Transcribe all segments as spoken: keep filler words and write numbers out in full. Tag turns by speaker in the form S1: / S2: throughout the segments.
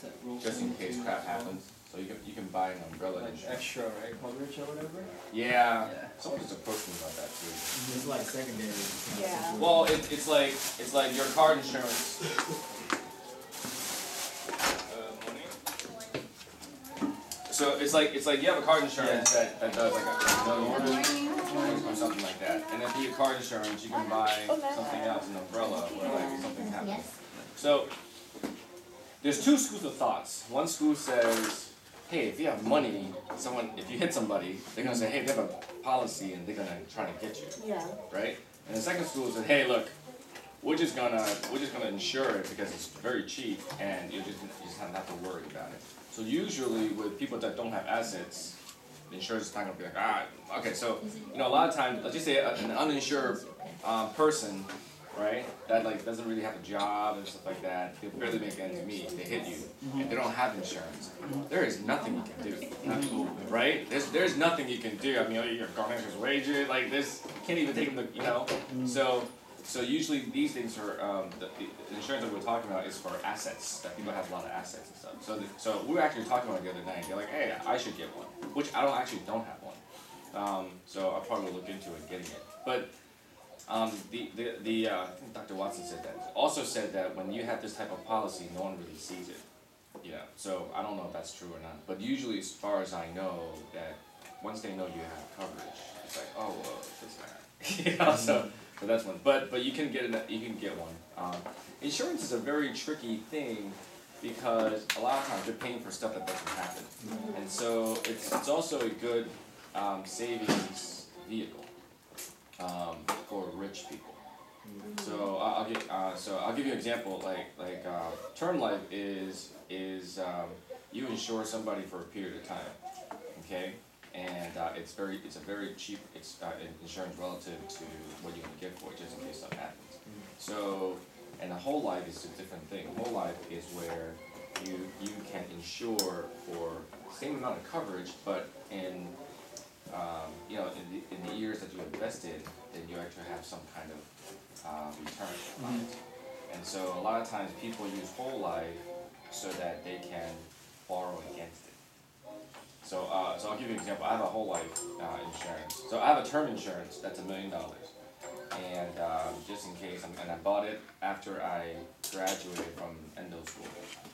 S1: that rolls
S2: just in case
S1: into,
S2: crap
S1: uh,
S2: happens. So you can you can buy an umbrella
S1: Like
S2: insurance.
S1: extra, right? Coverage or whatever?
S2: Yeah.
S1: Yeah.
S2: Someone just approached me about that too.
S3: It's like secondary.
S4: Yeah.
S2: Well, it, it's like it's like your car insurance. Uh, money. So it's like it's like you have a car insurance that, that does like a million or something like that, and then for your car insurance you can buy something else, an umbrella, where like something happens. So there's two schools of thoughts. One school says, hey, if you have money, someone, if you hit somebody, they're gonna say, hey, they have a policy and they're gonna try to get you,
S4: Yeah.
S2: right? And the second school says, hey, look, we're just gonna we're just gonna insure it because it's very cheap and you just you just have not to worry about it. So usually with people that don't have assets, the insurance is not gonna be like, ah, okay. So you know, a lot of times, let's just say a, an uninsured um, person, right, that like doesn't really have a job and stuff like that, they barely make ends meet, they hit you, and they don't have insurance. There is nothing you can do, nothing, right? There's there's nothing you can do. I mean, your gardeners wages, like this, you can't even take them to, you know. So so usually these things are um, the, the insurance that we're talking about is for assets, that people have a lot of assets and stuff. So the, so we were actually talking about it the other night. They're like, hey, I should get one, which I don't actually don't have one. Um, so I'll probably look into it getting it, but. Um, the, the, the, uh, I think Doctor Watson said that, also said that when you have this type of policy, no one really sees it. Yeah, so I don't know if that's true or not, but usually as far as I know, that once they know you have coverage, it's like, oh, well, this guy. You know, so, so that's one, but, but you can get it, you can get one. Um, insurance is a very tricky thing because a lot of times you're paying for stuff that doesn't happen. And so it's, it's also a good, um, savings vehicle. Um, for rich people. So I'll give uh, so I'll give you an example. Like like uh, term life is is um, you insure somebody for a period of time, okay? And uh, it's very it's a very cheap it's, uh, insurance relative to what you're gonna get for it, just in case something happens. So and the whole life is a different thing. Whole life is where you you can insure for the same amount of coverage, but in Um, you know, in the, in the years that you invested, then you actually have some kind of uh, return on it. And so a lot of times people use whole life so that they can borrow against it. So, uh, so I'll give you an example. I have a whole life uh, insurance. So I have a term insurance that's a million dollars. And uh, just in case, I'm, and I bought it after I graduated from endo school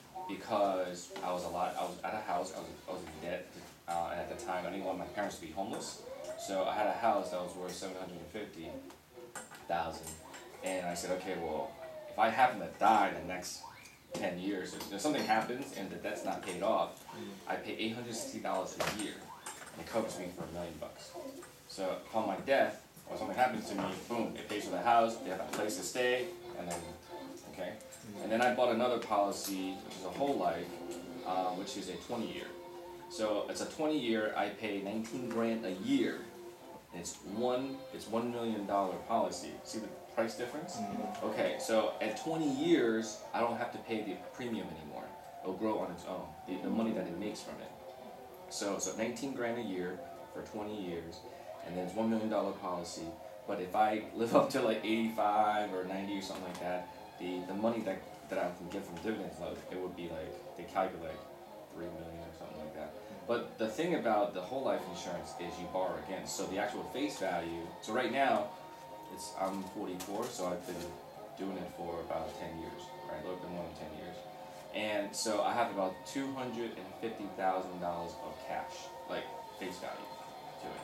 S2: because I was a lot. I was at a house. I was I was in debt. Uh, and at the time, I didn't want my parents to be homeless, so I had a house that was worth seven hundred and fifty thousand. And I said, okay, well, if I happen to die in the next ten years, if, if something happens and the debt's not paid off, I pay eight hundred sixty dollars a year, and it covers me for a million bucks. So upon my death, or something happens to me, boom, it pays for the house, they have a place to stay, and then, okay. And then I bought another policy, which is a whole life, uh, which is a twenty year. So it's a twenty year, I pay nineteen grand a year, and it's one, it's one million dollar policy. See the price difference? Mm-hmm. Okay, so at twenty years, I don't have to pay the premium anymore. It'll grow on its own, the, the money that it makes from it. So, so nineteen grand a year for twenty years, and then it's one million dollar policy. But if I live up to like eighty-five or ninety or something like that, the, the money that, that I can get from dividends, it would be like, they calculate three million or something like that. But the thing about the whole life insurance is you borrow against. So the actual face value, so right now, it's I'm forty-four, so I've been doing it for about ten years, right? A little bit more than ten years. And so I have about two hundred fifty thousand dollars of cash, like face value to it.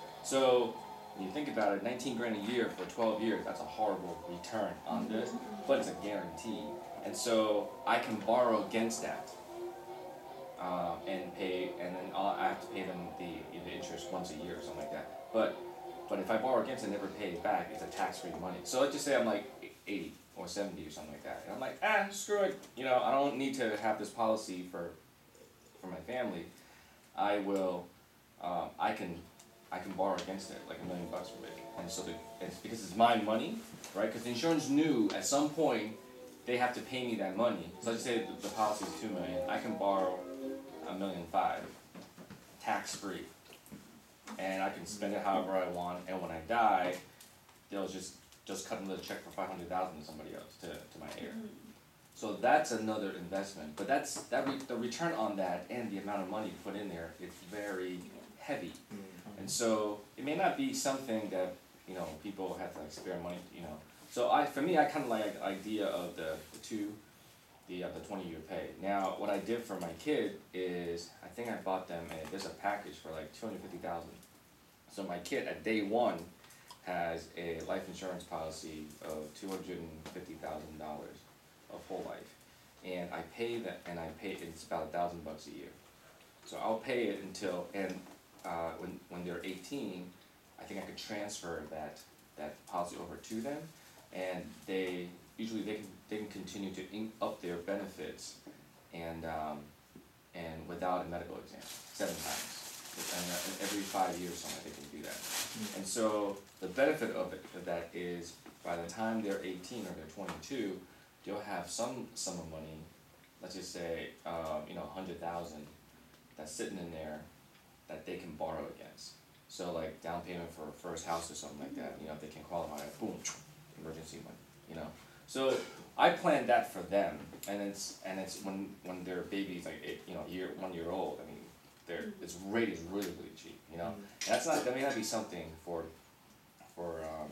S2: So when you think about it, nineteen grand a year for twelve years, that's a horrible return on this, but it's a guarantee. And so I can borrow against that. Um, and pay, and then I'll, I have to pay them the, the interest once a year or something like that. But, but if I borrow against it and never pay it back, it's a tax-free money. So let's just say I'm like eighty or seventy or something like that, and I'm like, ah, screw it. You know, I don't need to have this policy for, for my family. I will, um, I can, I can borrow against it like a million bucks from it. And so the, it's because it's my money, right? Because the insurance knew at some point they have to pay me that money. So let's say the, the policy is two million. I can borrow a million five, tax free, and I can spend it however I want. And when I die, they'll just just cut another check for five hundred thousand to somebody else, to to my heir. So that's another investment, but that's, that re- the return on that and the amount of money you put in there, it's very heavy. And so, it may not be something that, you know, people have to like spare money, you know. So I, for me, I kinda like the idea of the, the two, the, uh, the twenty year pay. Now, what I did for my kid is, I think I bought them a, there's a package for like two hundred fifty thousand. So my kid at day one has a life insurance policy of two hundred and fifty thousand dollars of whole life. And I pay that, and I pay, it's about a thousand bucks a year. So I'll pay it until, and, uh, when, when they're eighteen, I think I could transfer that, that policy over to them. And they, usually they can, they can continue to in, up their benefits and, um, and without a medical exam, seven times. And uh, every five years, something they can do that. And so, the benefit of it, of that is, by the time they're eighteen or they're twenty-two, they'll have some sum of money, let's just say, um, you know, a hundred thousand, that's sitting in there that they can borrow against. So like down payment for a first house or something like that, you know, if they can qualify, boom, emergency money, you know. So I planned that for them, and it's and it's when when their baby's like eight, you know, year one year old. I mean, their its rate is really really cheap, you know. And that's not that may not be something for for um,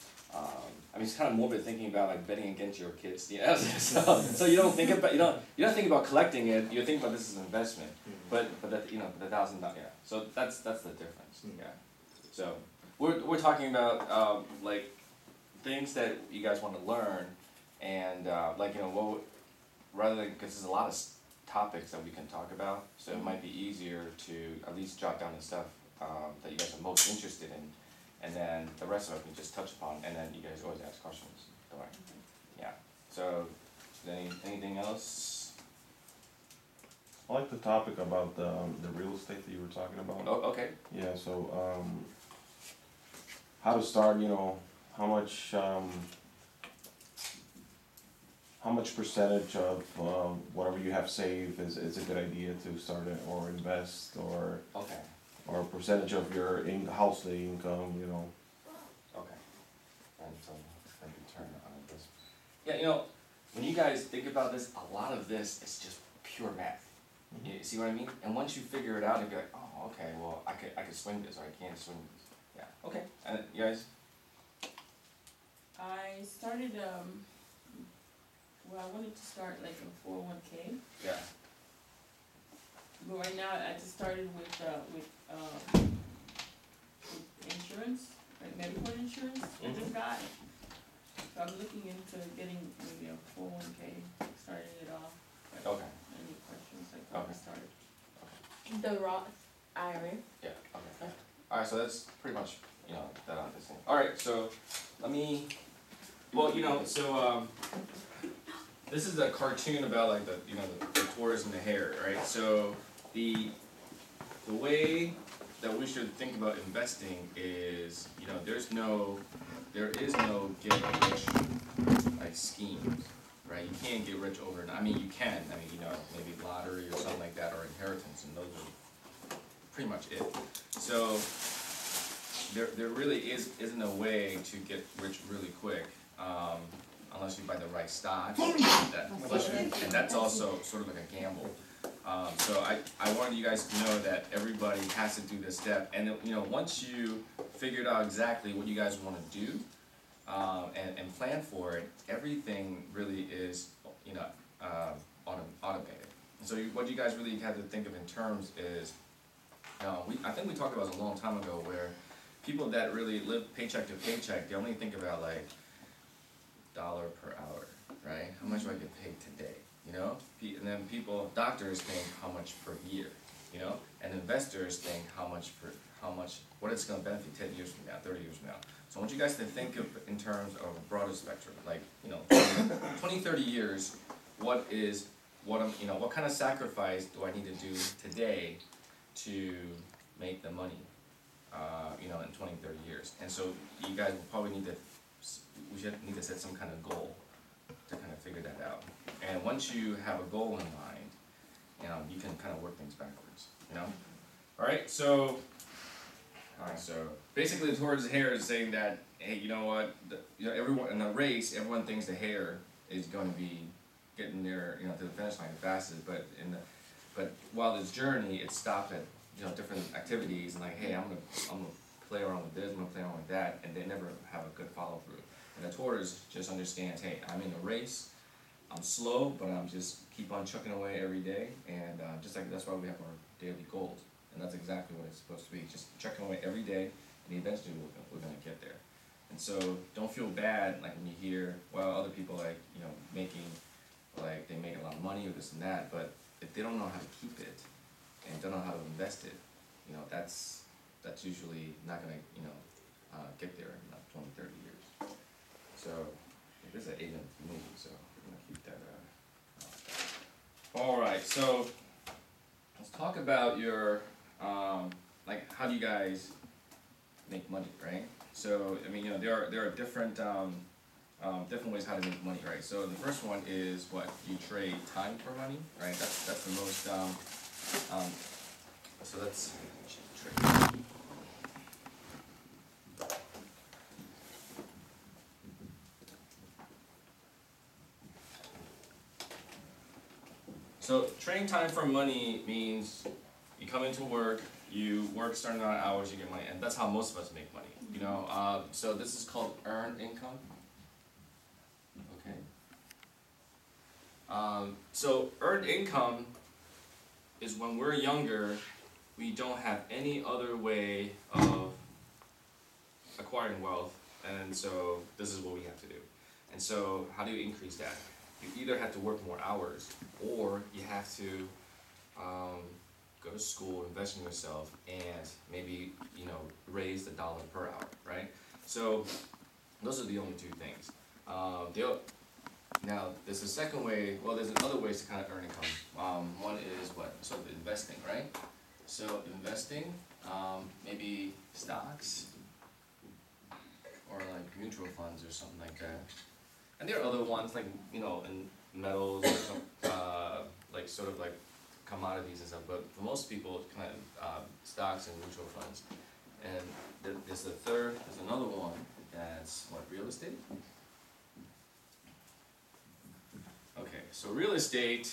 S2: um, I mean, it's kind of morbid thinking about like betting against your kids, you know. so, so you don't think about you don't you don't think about collecting it. You think about this as an investment, but but that you know the thousand yeah. So that's that's the difference, yeah. So we're we're talking about um, like things that you guys want to learn, and uh, like you know what rather than because there's a lot of s- topics that we can talk about, so it might be easier to at least jot down the stuff um, that you guys are most interested in. And then the rest of it we just touch upon, and then you guys always ask questions. Don't worry. Yeah. So, any anything else?
S3: I like the topic about the um, the real estate that you were talking about.
S2: Oh, okay.
S3: Yeah. So, um, how to start? You know, how much um, how much percentage of um, whatever you have saved is is a good idea to start it or invest or
S2: Okay.
S3: or a percentage of your in household income. You know.
S2: Okay. And so, let me turn on this. Yeah, you know, when you guys think about this, a lot of this is just pure math. You see what I mean? And once you figure it out, you'll be like, oh, okay, well, I could I could swing this or I can't swing this. Yeah. Okay. And you guys?
S4: I started, um, well, I wanted to start like a four oh one K,
S2: Yeah.
S4: but right now I just started with, uh, with, uh, with insurance, like medical insurance, I just
S2: Mhm.
S4: got. So I'm looking into getting maybe a four oh one K, starting it off. Like,
S2: Okay.
S4: Any questions, like how to
S2: Okay.
S4: start it?
S5: The Roth I R A.
S2: Yeah, okay. Alright, so that's pretty much, you know, that on this thing. Alright, so let me, well, you know, so um this is a cartoon about like the, you know, the, the tortoise and the hare, right? So the the way that we should think about investing is, you know, there's no there is no get rich like schemes, right? You can't get rich overnight. I mean, you can. I mean, you know, maybe lottery or something like that, or inheritance, and those are pretty much it. So there, there really is isn't a way to get rich really quick, um, unless you buy the right stock. That, unless you, and that's also sort of like a gamble. Um, so I, I wanted you guys to know that everybody has to do this step, and you know, once you figured out exactly what you guys want to do, um, and, and plan for it, everything really is, you know, uh, autom- automated. And so you, what you guys really have to think of in terms is, you know, we, I think we talked about this a long time ago, where people that really live paycheck to paycheck, they only think about like dollar per hour, right? How much do I get paid today? You know, Pe- and then people, doctors think how much per year, you know, and investors think how much per, how much, what it's going to benefit ten years from now, thirty years from now. So I want you guys to think of in terms of a broader spectrum, like, you know, twenty, thirty years, what is, what I'm, you know, what kind of sacrifice do I need to do today to make the money, uh, you know, in twenty, thirty years? And so you guys will probably need to, s- we should need to set some kind of goal to kind of figure that out. And once you have a goal in mind, you know, you can kind of work things backwards, you know? Alright, so, alright, so basically towards the hare is saying that, hey, you know what, the, you know, everyone in the race, everyone thinks the hare is going to be getting there, you know, to the finish line fastest, but in the, but while this journey, it stopped at, you know, different activities and like, hey, I'm gonna, I'm gonna play around with this, I'm gonna play around with that, and they never have a good follow through. And the tortoise just understands, hey, I'm in a race, I'm slow, but I'm just keep on chucking away every day, and uh, just like that's why we have our daily goals, and that's exactly what it's supposed to be, just chucking away every day, and eventually we're gonna, we're gonna get there. And so don't feel bad like when you hear, well, other people like, you know, making, like they make a lot of money or this and that, but if they don't know how to keep it and don't know how to invest it, you know, that's that's usually not gonna, you know, uh, get there in like twenty, thirty years. So this is an eight minute movie, so I'm gonna keep that. Uh, All right, so let's talk about your, um, like, how do you guys make money, right? So I mean, you know, there are there are different um, um, different ways how to make money, right? So the first one is what you trade time for money, right? That's that's the most. Um, um, so that's trade. So trading time for money means you come into work, you work certain amount of hours, you get money, and that's how most of us make money. You know, uh, so this is called earned income. Okay. Um, so earned income is when we're younger, we don't have any other way of acquiring wealth, and so this is what we have to do. And so how do you increase that? You either have to work more hours, or you have to um, go to school, invest in yourself, and maybe, you know, raise the dollar per hour, right? So those are the only two things. Uh, now, there's a second way, well, there's other ways to kind of earn income. Um, one is what? Sort of investing, right? So investing, um, maybe stocks, or like mutual funds or something like that. And there are other ones like, you know, in metals, or some, uh, like sort of like commodities and stuff, but for most people, it's kind of uh, stocks and mutual funds. And th there's the third, there's another one that's what, real estate? Okay, so real estate,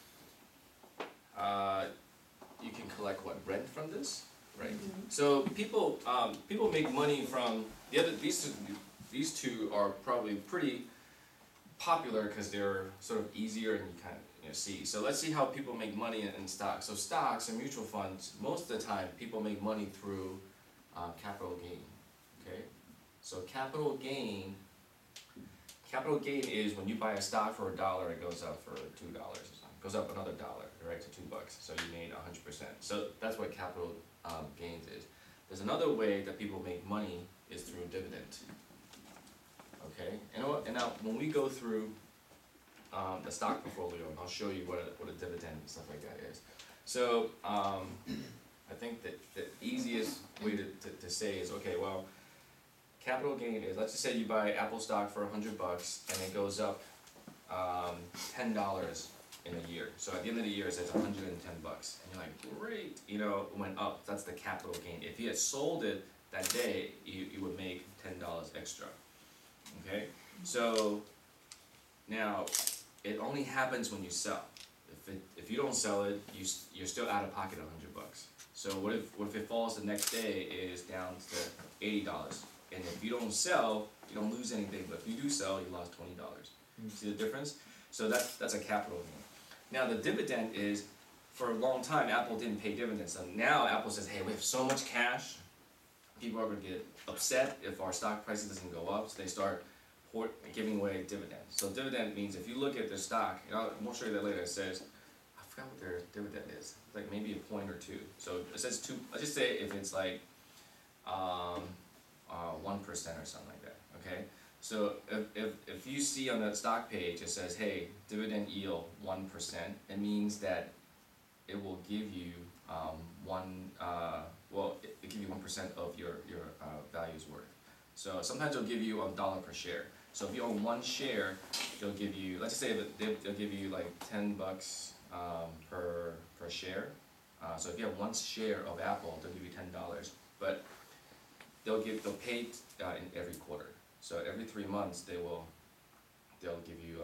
S2: uh, you can collect what, rent from this, right? Mm-hmm. So people, um, people make money from the other. These two, these two are probably pretty popular because they're sort of easier and you kind of, you know, see. So let's see how people make money in, in stocks. So stocks and mutual funds, most of the time, people make money through uh, capital gain. Okay, so capital gain. Capital gain is when you buy a stock for a dollar, it goes up for two dollars or something. It goes up another dollar, right, to two bucks. So you made a hundred percent. So that's what capital um, gains is. There's another way that people make money is through dividend. Okay, and, and now when we go through um, the stock portfolio, I'll show you what a, what a dividend and stuff like that is. So um, I think that the easiest way to, to, to say is, okay, well, capital gain is, let's just say you buy Apple stock for a hundred bucks and it goes up um, ten dollars in a year. So at the end of the year, it says a hundred and ten bucks, and you're like, great, you know, it went up. That's the capital gain. If you had sold it that day, you, you would make ten dollars extra. Okay, so now it only happens when you sell. If it, if you don't sell it, you you're still out of pocket a hundred bucks. So what if what if it falls the next day is down to eighty dollars? And if you don't sell, you don't lose anything. But if you do sell, you lost twenty dollars. Mm-hmm. See the difference? So that's that's a capital gain. Now the dividend is, for a long time, Apple didn't pay dividends. So now Apple says, hey, we have so much cash. People are going to get upset if our stock price doesn't go up, so they start giving away dividends. So dividend means if you look at their stock, and I'll, we'll show you that later, it says, I forgot what their dividend is, it's like maybe a point or two. So it says two, let's just say if it's like um, uh, one percent or something like that, okay? So if, if, if you see on that stock page, it says, hey, dividend yield one percent, it means that it will give you um, one, uh, well, it, it give you one percent of your, your uh, value's worth. So sometimes they'll give you a dollar per share. So if you own one share, they'll give you, let's just say that they'll, they'll give you like ten bucks um, per, per share. Uh, so if you have one share of Apple, they'll give you ten dollars. But they'll give, they'll pay uh, in every quarter. So every three months they will, they'll give you um,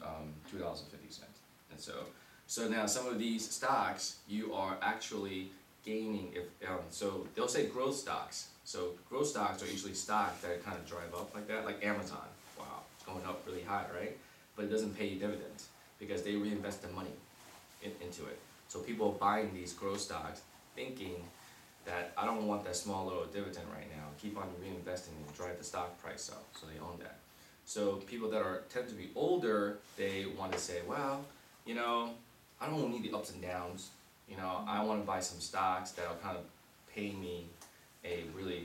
S2: um, two dollars and fifty cents. And so, so now some of these stocks, you are actually gaining, if, um, so they'll say growth stocks. So growth stocks are usually stocks that kind of drive up like that, like Amazon. Wow, it's going up really high, right? But it doesn't pay you dividends because they reinvest the money in, into it. So people are buying these growth stocks thinking that I don't want that small little dividend right now. Keep on reinvesting and drive the stock price up, so they own that. So people that are tend to be older, they want to say, well, you know, I don't need the ups and downs. You know, I want to buy some stocks that'll kind of pay me a really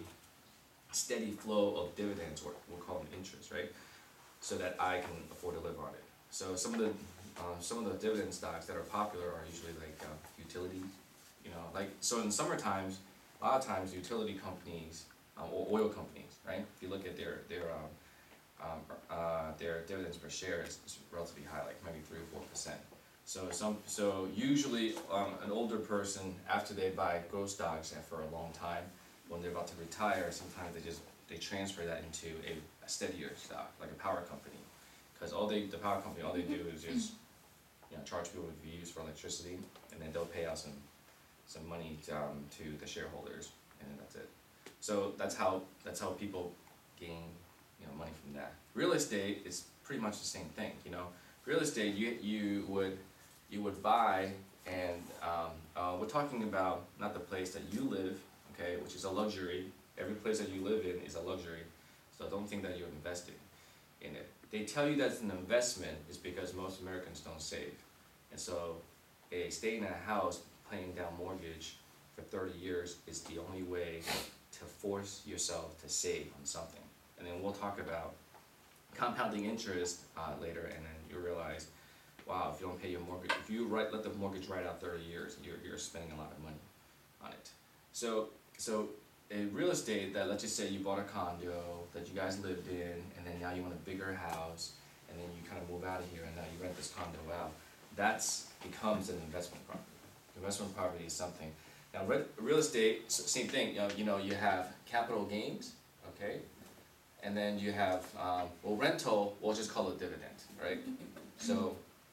S2: steady flow of dividends, or we'll call them interest, right? So that I can afford to live on it. So some of the uh, some of the dividend stocks that are popular are usually like uh, utilities. You know, like so in summer times, a lot of times utility companies um, or oil companies, right? If you look at their their um, um, uh, their dividends per share is, is relatively high, like maybe three or four percent. So some so usually um, an older person, after they buy growth stocks and for a long time, when they're about to retire, sometimes they just they transfer that into a, a steadier stock, like a power company, because all they the power company all they do is just you know charge people with fees for electricity, and then they'll pay out some some money to, um, to the shareholders, and then that's it. So that's how that's how people gain you know money from that. Real estate is pretty much the same thing. You know, real estate you you would you would buy, and um, uh, we're talking about not the place that you live, okay, which is a luxury. Every place that you live in is a luxury, so don't think that you're investing in it. They tell you that's an investment is because most Americans don't save, and so a staying in a house paying down mortgage for thirty years is the only way to force yourself to save on something. And then we'll talk about compounding interest uh, later, and then you realize, wow, if you don't pay your mortgage, if you write, let the mortgage ride out thirty years, you're, you're spending a lot of money on it. So, so in real estate, that let's just say you bought a condo that you guys lived in, and then now you want a bigger house, and then you kind of move out of here, and now you rent this condo out. That's becomes an investment property. Investment property is something. Now, re real estate, same thing. You know, you know, you have capital gains, okay, and then you have um, well, rental. We'll just call it dividend, right? So,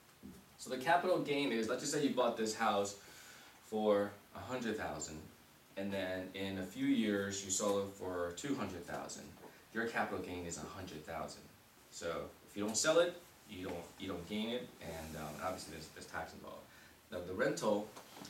S2: so the capital gain is, let's just say you bought this house for a hundred thousand, and then in a few years you sold it for two hundred thousand. Your capital gain is a hundred thousand. So if you don't sell it, you don't you don't gain it, and um, obviously there's there's tax involved. Now the rental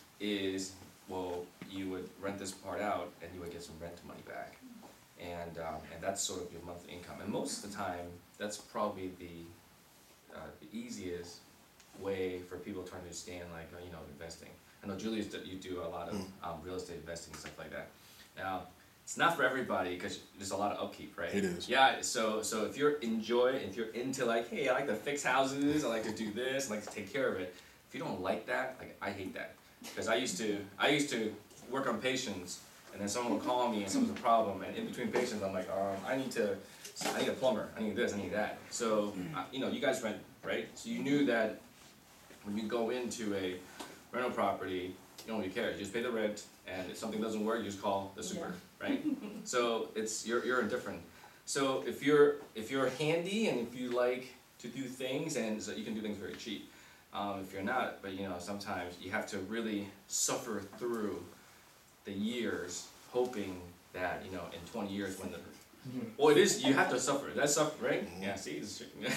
S2: is, well, you would rent this part out and you would get some rent money back, and um, and that's sort of your monthly income. And most of the time, that's probably the uh, the easiest way for people to understand, like uh, you know, investing. I know Julius, you do a lot of um, real estate investing and stuff like that. Now, it's not for everybody because there's a lot of upkeep, right?
S6: It is.
S2: Yeah. So so if you're enjoy, if you're into like, hey, I like to fix houses, I like to do this, I like to take care of it. If you don't like that, like I hate that. Because I used to, I used to work on patients, and then someone would call me and something's a problem, and in between patients, I'm like, um, I need to, I need a plumber, I need this, I need that. So, uh, you know, you guys rent, right? So you knew that when you go into a rental property, you don't really care. You just pay the rent, and if something doesn't work, you just call the super, right? So it's you're you're indifferent. So if you're if you're handy and if you like to do things, and so you can do things very cheap. Um, if you're not, but you know, sometimes you have to really suffer through the years, hoping that, you know, in twenty years when the, well, it is, you have to suffer, that's suffer, right? Yeah, see, it's,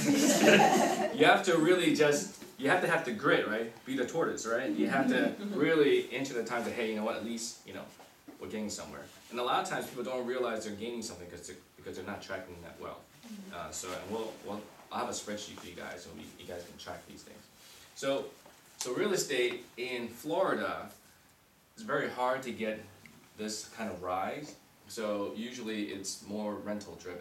S2: you have to really just, you have to have the grit, right? Be the tortoise, right? You have to really enter the time to, hey, you know what, at least, you know, we're getting somewhere. And a lot of times people don't realize they're gaining something because they're, because they're not tracking that well. Uh, so, and we'll, we'll, I'll have a spreadsheet for you guys so we, you guys can track these things. So, so real estate in Florida, it's very hard to get this kind of rise. So usually it's more rental driven.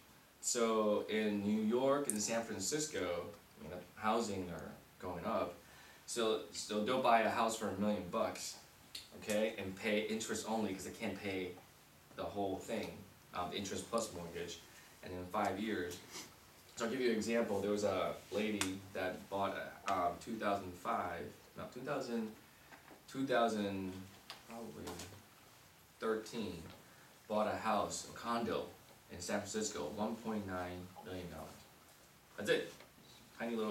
S2: So in New York and San Francisco, you know, housing are going up. So, so they'll buy a house for a million bucks, okay, and pay interest only because they can't pay the whole thing, um, interest plus mortgage, and in five years. So I'll give you an example. There was a lady that bought a um, two thousand five, no, two thousand, two thousand, probably thirteen, bought a house, a condo in San Francisco, one point nine million dollars. That's it. Tiny little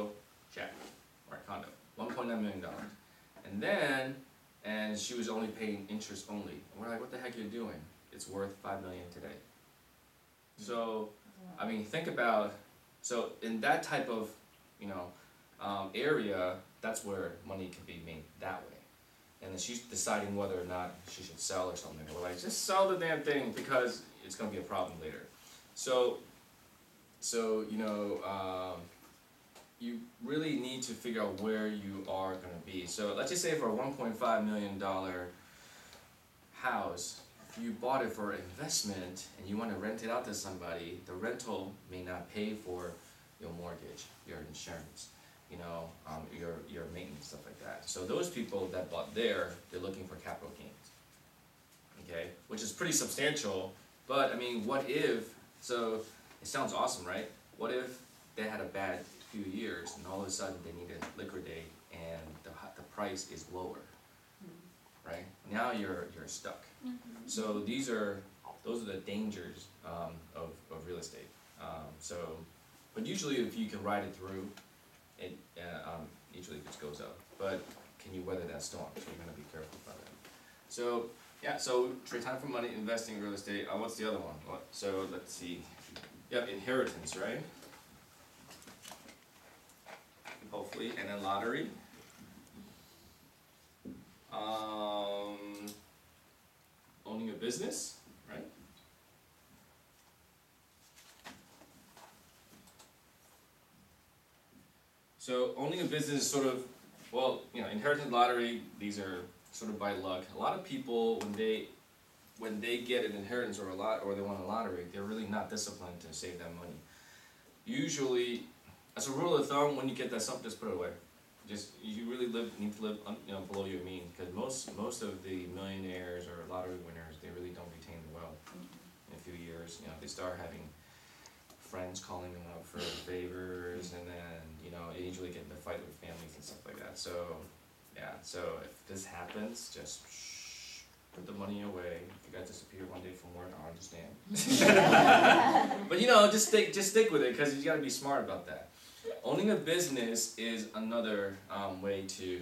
S2: shack, right, condo, one point nine million dollars. And then, and she was only paying interest only. And we're like, what the heck are you doing? It's worth five million today. So, I mean, think about, so in that type of, you know, um, area, that's where money can be made that way. And then she's deciding whether or not she should sell or something. We're like, just sell the damn thing because it's gonna be a problem later. So, so you know, um, you really need to figure out where you are gonna be. So let's just say for a one point five million dollar house, if you bought it for investment and you want to rent it out to somebody, the rental may not pay for your mortgage, your insurance, you know, um, your your maintenance, stuff like that. So those people that bought there, they're looking for capital gains, okay, which is pretty substantial. But I mean, what if? So it sounds awesome, right? What if they had a bad few years and all of a sudden they need to liquidate and the the price is lower, right? Now you're you're stuck. So these are those are the dangers um, of of real estate. Um, so, but usually if you can ride it through, it uh, um, usually just goes up. But can you weather that storm? So you're gonna be careful about that. So yeah, so trade time for money, investing in real estate. Uh, what's the other one? What? So let's see. Yeah, inheritance, right? Hopefully, and then lottery. Um, owning a business, right? So owning a business is sort of, well, you know, inheritance, lottery, these are sort of by luck. A lot of people, when they when they get an inheritance or a lot or they want a lottery, they're really not disciplined to save that money. Usually, as a rule of thumb, when you get that stuff, just put it away. Just you really live need to live you know below your means, because most most of the millionaires or lottery winners, they really don't retain the wealth in a few years. You know, they start having friends calling them up for favors, and then you know they usually get into a fight with families and stuff like that. So yeah, so if this happens, just shh, put the money away. If you guys disappear one day from work, I understand. But you know, just stick just stick with it, because you got to be smart about that. Owning a business is another um, way to,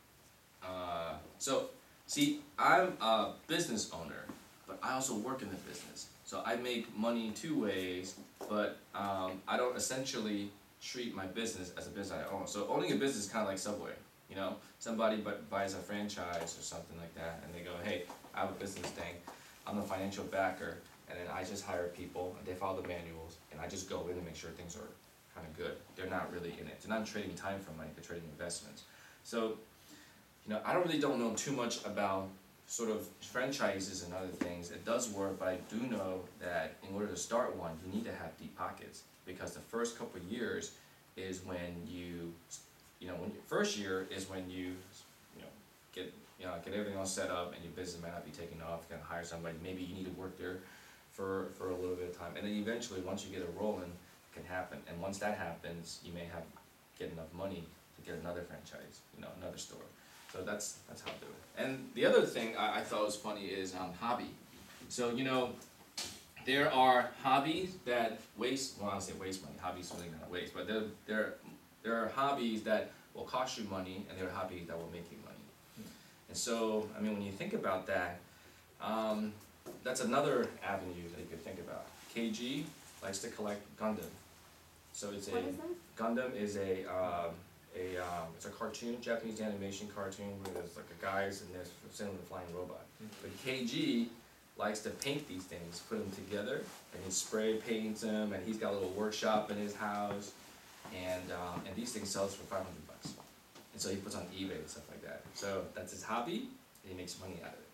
S2: uh, so, see, I'm a business owner, but I also work in the business. So I make money two ways, but um, I don't essentially treat my business as a business I own. So owning a business is kind of like Subway, you know? Somebody but buys a franchise or something like that, and they go, hey, I have a business thing, I'm the financial backer, and then I just hire people, and they follow the manuals, and I just go in and make sure things are kind of good. They're not really in it. They're not trading time for money. They're trading investments. So, you know, I don't really don't know too much about sort of franchises and other things. It does work, but I do know that in order to start one, you need to have deep pockets, because the first couple of years is when you, you know, when your first year is when you, you know, get you know get everything all set up, and your business might not be taking off. You can hire somebody. Maybe you need to work there for for a little bit of time, and then eventually, once you get it rolling, can happen. And once that happens, you may have get enough money to get another franchise, you know, another store. So that's that's how I do it. And the other thing I, I thought was funny is um, hobby. So you know, there are hobbies that waste. Well, I don't say waste money. Hobbies really not waste, but there there there are hobbies that will cost you money, and there are hobbies that will make you money. And so, I mean, when you think about that, um, that's another avenue that you could think about. K G likes to collect Gundam. So it's a
S5: What is that?
S2: Gundam is a um, a um, it's a cartoon, Japanese animation cartoon, where there's like a guys and there's sitting with a flying robot. Mm-hmm. But K G likes to paint these things, put them together, and he spray paints them, and he's got a little workshop in his house, and um, and these things sells for five hundred bucks. And so he puts on eBay and stuff like that. So that's his hobby, and he makes money out of it.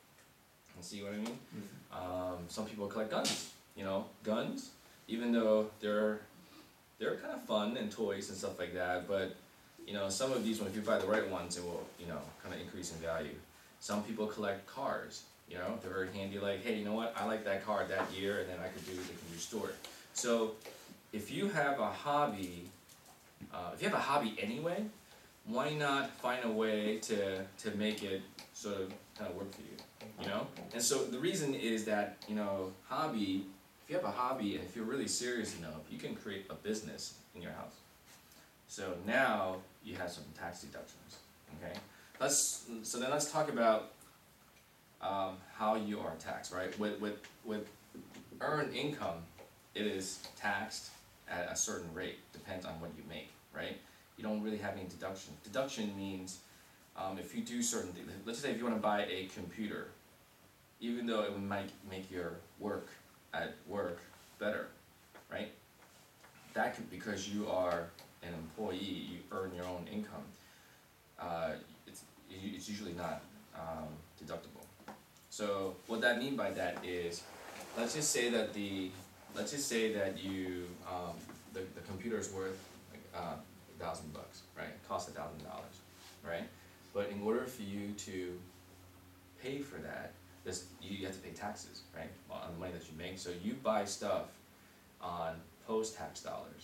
S2: You see what I mean? Mm-hmm. Um, some people collect guns. You know, guns, even though they're they're kind of fun and toys and stuff like that, but you know, some of these, when if you buy the right ones, it will, you know, kind of increase in value. Some people collect cars. You know, they're very handy. Like, hey, you know what? I like that car that year, and then I could do they can restore it. So, if you have a hobby, uh, if you have a hobby anyway, why not find a way to to make it sort of kind of work for you? You know, and so the reason is that, you know, hobby. If you have a hobby and if you're really serious enough, you can create a business in your house. So now you have some tax deductions, okay? Let's, so then let's talk about um, how you are taxed, right? With, with, with earned income, it is taxed at a certain rate, depends on what you make, right? You don't really have any deduction. Deduction means um, if you do certain things, let's say if you want to buy a computer, even though it might make your work at work better, right? That could, because you are an employee, you earn your own income, uh, it's, it's usually not um, deductible. So what that mean by that is, let's just say that the, let's just say that you, um, the, the computer is worth like uh, a thousand bucks, right? It costs a thousand dollars, right? But in order for you to pay for that, this, you, you have to pay taxes, right, on the money that you make. So you buy stuff on post-tax dollars.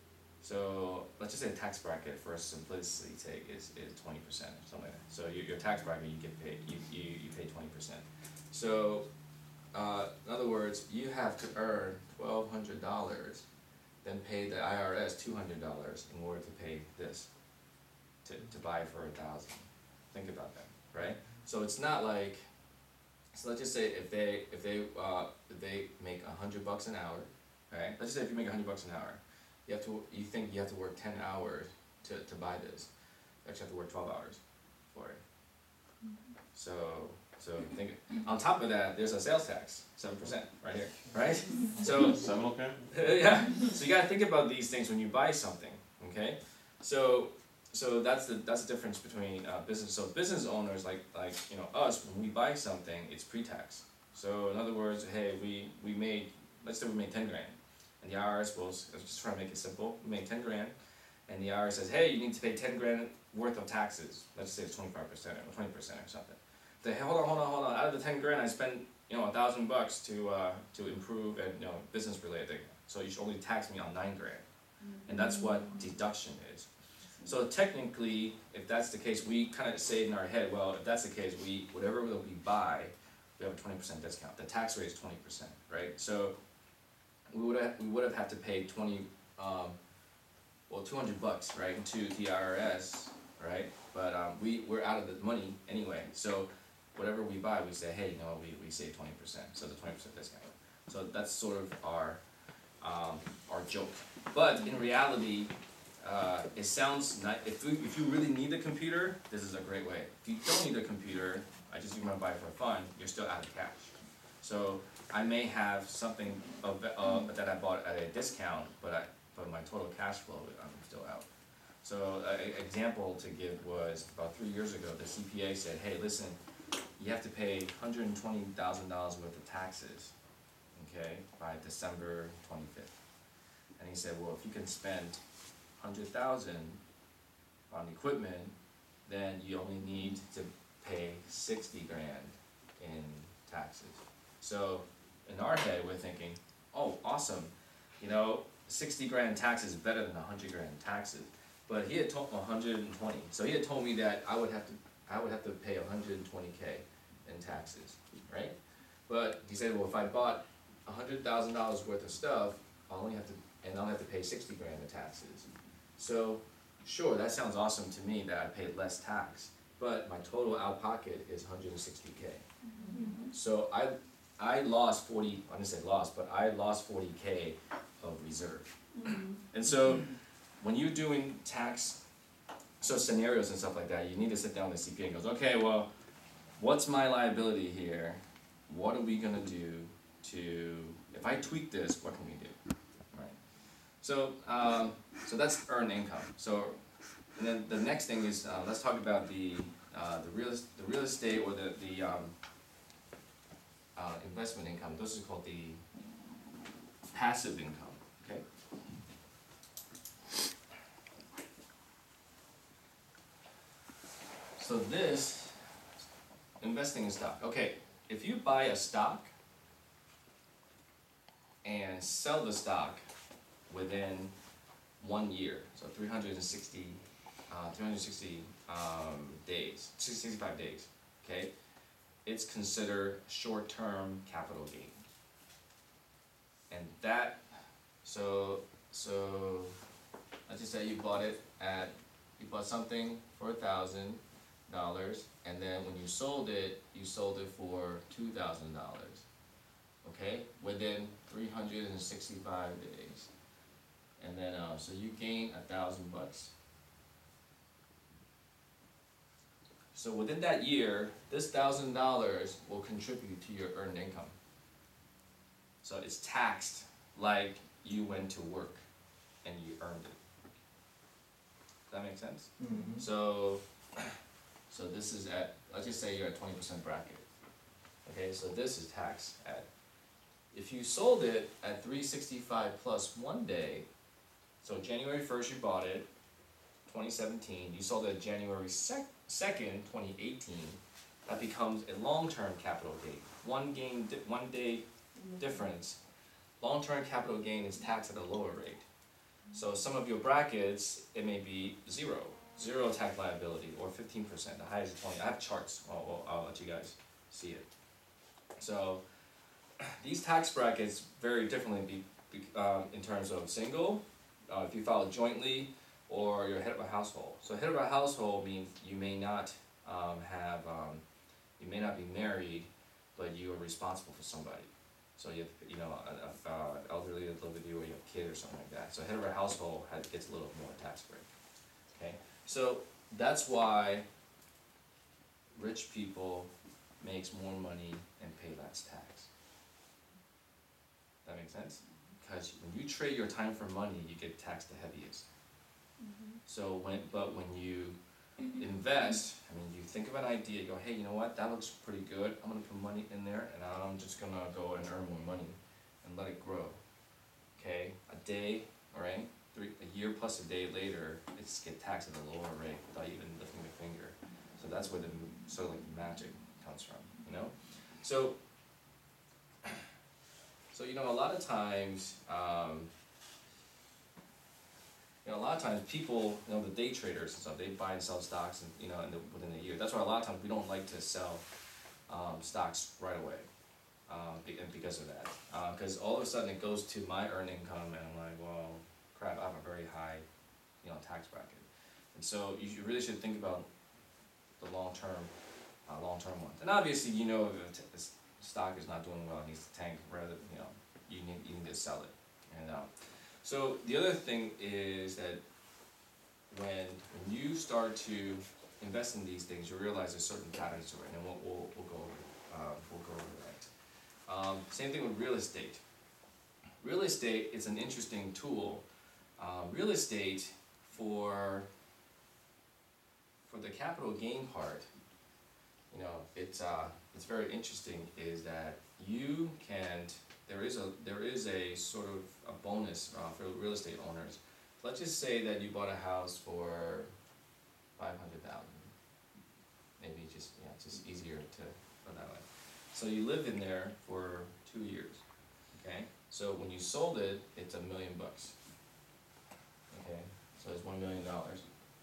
S2: So let's just say tax bracket, for simplicity's sake, is, is twenty percent or something like that. So your, your tax bracket, you get paid, you, you, you pay twenty percent. So uh, in other words, you have to earn twelve hundred dollars, then pay the I R S two hundred dollars in order to pay this, to, to buy for a thousand. Think about that, right? So it's not like, so let's just say if they, if they, uh, if they make a hundred bucks an hour, right? Let's just say if you make a hundred bucks an hour, you have to, you think you have to work ten hours to, to buy this. You actually have to work twelve hours for it. So, so think, on top of that, there's a sales tax, seven percent right here, right? So,
S3: Seven, okay?
S2: yeah, so you gotta think about these things when you buy something, okay? So, so that's the, that's the difference between uh, business, so business owners like, like, you know, us, when we buy something, it's pre-tax. So in other words, hey, we, we made, let's say we made ten grand, and the I R S will, I'm just trying to make it simple, we made ten grand, and the I R S says, hey, you need to pay ten grand worth of taxes, let's say it's twenty-five percent or twenty percent or something. They, hey, hold on, hold on, hold on, out of the ten grand I spent, you know, a thousand bucks to, uh, to improve and, you know, business related, so you should only tax me on nine grand. And that's what deduction is. So technically, if that's the case, we kind of say in our head, well, if that's the case, we, whatever that we buy, we have a twenty percent discount. The tax rate is twenty percent, right? So we would have, we would have had to pay twenty, um, well, two hundred bucks, right, to the I R S, right? But um, we, we're out of the money anyway. So whatever we buy, we say, hey, you know, we, we save twenty percent, so the twenty percent discount. So that's sort of our, um, our joke. But in reality, uh, it sounds nice. If you, if you really need a computer, this is a great way. If you don't need a computer, I just want to buy it for fun, you're still out of cash. So I may have something of, uh, that I bought at a discount, but I, but my total cash flow, I'm still out. So an example to give was about three years ago, the C P A said, hey, listen, you have to pay one hundred twenty thousand dollars worth of taxes, okay, by December twenty-fifth. And he said, well, if you can spend one hundred thousand dollars on equipment, then you only need to pay sixty grand in taxes. So in our head, we're thinking, oh, awesome, you know, sixty grand taxes is better than one hundred grand taxes. But he had told one hundred twenty, so he had told me that I would have to, I would have to pay one hundred twenty K in taxes, right? But he said, well, if I bought one hundred thousand dollars worth of stuff, I'll only have to, and I'll have to pay sixty grand in taxes. So, sure, that sounds awesome to me that I paid less tax, but my total out pocket is one hundred sixty K.
S5: Mm-hmm.
S2: So I, I lost forty, I didn't say lost, but I lost forty K of reserve.
S5: Mm-hmm.
S2: And so, when you're doing tax, so scenarios and stuff like that, you need to sit down with the C P A and goes, okay, well, what's my liability here? What are we gonna do to, if I tweak this, what can we do? Right. So, um, so that's earned income. So, and then the next thing is, uh, let's talk about the, uh, the real, the real estate or the, the, um, uh, investment income. This is called the passive income, okay? So this, investing in stock. Okay, if you buy a stock and sell the stock within one year, so three hundred sixty, uh, three hundred sixty um, days, sixty-five days, okay, it's considered short-term capital gain. And that, so, so let's just say you bought it at, you bought something for a thousand dollars, and then when you sold it, you sold it for two thousand dollars. Okay, within three hundred and sixty-five days. And then, uh, so you gain a thousand bucks. So within that year, this thousand dollars will contribute to your earned income. So it's taxed like you went to work and you earned it. Does that make sense?
S1: Mm-hmm.
S2: So, so this is at, let's just say you're at twenty percent bracket. Okay, so this is taxed at, if you sold it at three sixty-five plus one day, so January first you bought it, twenty seventeen, you sold it January second, twenty eighteen, that becomes a long-term capital gain. One gain, di- one day difference. Long-term capital gain is taxed at a lower rate. So some of your brackets, it may be zero, zero tax liability, or fifteen percent, the highest is twenty. I have charts, I'll, I'll, I'll let you guys see it. So, these tax brackets vary differently be, be, um, in terms of single, uh, if you file it jointly, or you're head of a household. So head of a household means you may not um, have, um, you may not be married, but you are responsible for somebody. So you have, you know, a, a, a elderly that live with you, or you have a kid or something like that. So head of a household has, gets a little more tax break. Okay, so that's why rich people makes more money and pay less tax. That makes sense? Because when you trade your time for money, you get taxed the heaviest. So when, but when you invest, I mean, you think of an idea, you go, hey, you know what, that looks pretty good, I'm gonna put money in there, and I'm just gonna go and earn more money, and let it grow. Okay, a day, alright, three, a year plus a day later, it's get taxed at a lower rate without even lifting a finger. So that's where the, sort of like magic comes from, you know? So, so you know, a lot of times, um, you know, a lot of times people, you know, the day traders and stuff, they buy and sell stocks, and you know, in the, within a year. That's why a lot of times we don't like to sell um, stocks right away, um, be, and because of that, because uh, all of a sudden it goes to my earned income, and I'm like, well, crap, I have a very high, you know, tax bracket, and so you should, really should think about the long term, uh, long term ones. And obviously, you know, if t- the stock is not doing well, it needs to tank. Rather, you know, you need you need to sell it, and. Uh, So the other thing is that when, when you start to invest in these things, you realize there's certain patterns to it, and we'll we'll, we'll go over uh, we'll go over that. Um, same thing with real estate. Real estate is an interesting tool. Uh, real estate for for the capital gain part, you know, it's uh, it's very interesting. Is that you can there is a there is a sort of a bonus uh, for real estate owners. Let's just say that you bought a house for five hundred thousand. Maybe just yeah, it's just easier to put that way. So you lived in there for two years. Okay, so when you sold it, it's a million bucks. Okay, so it's one million dollars.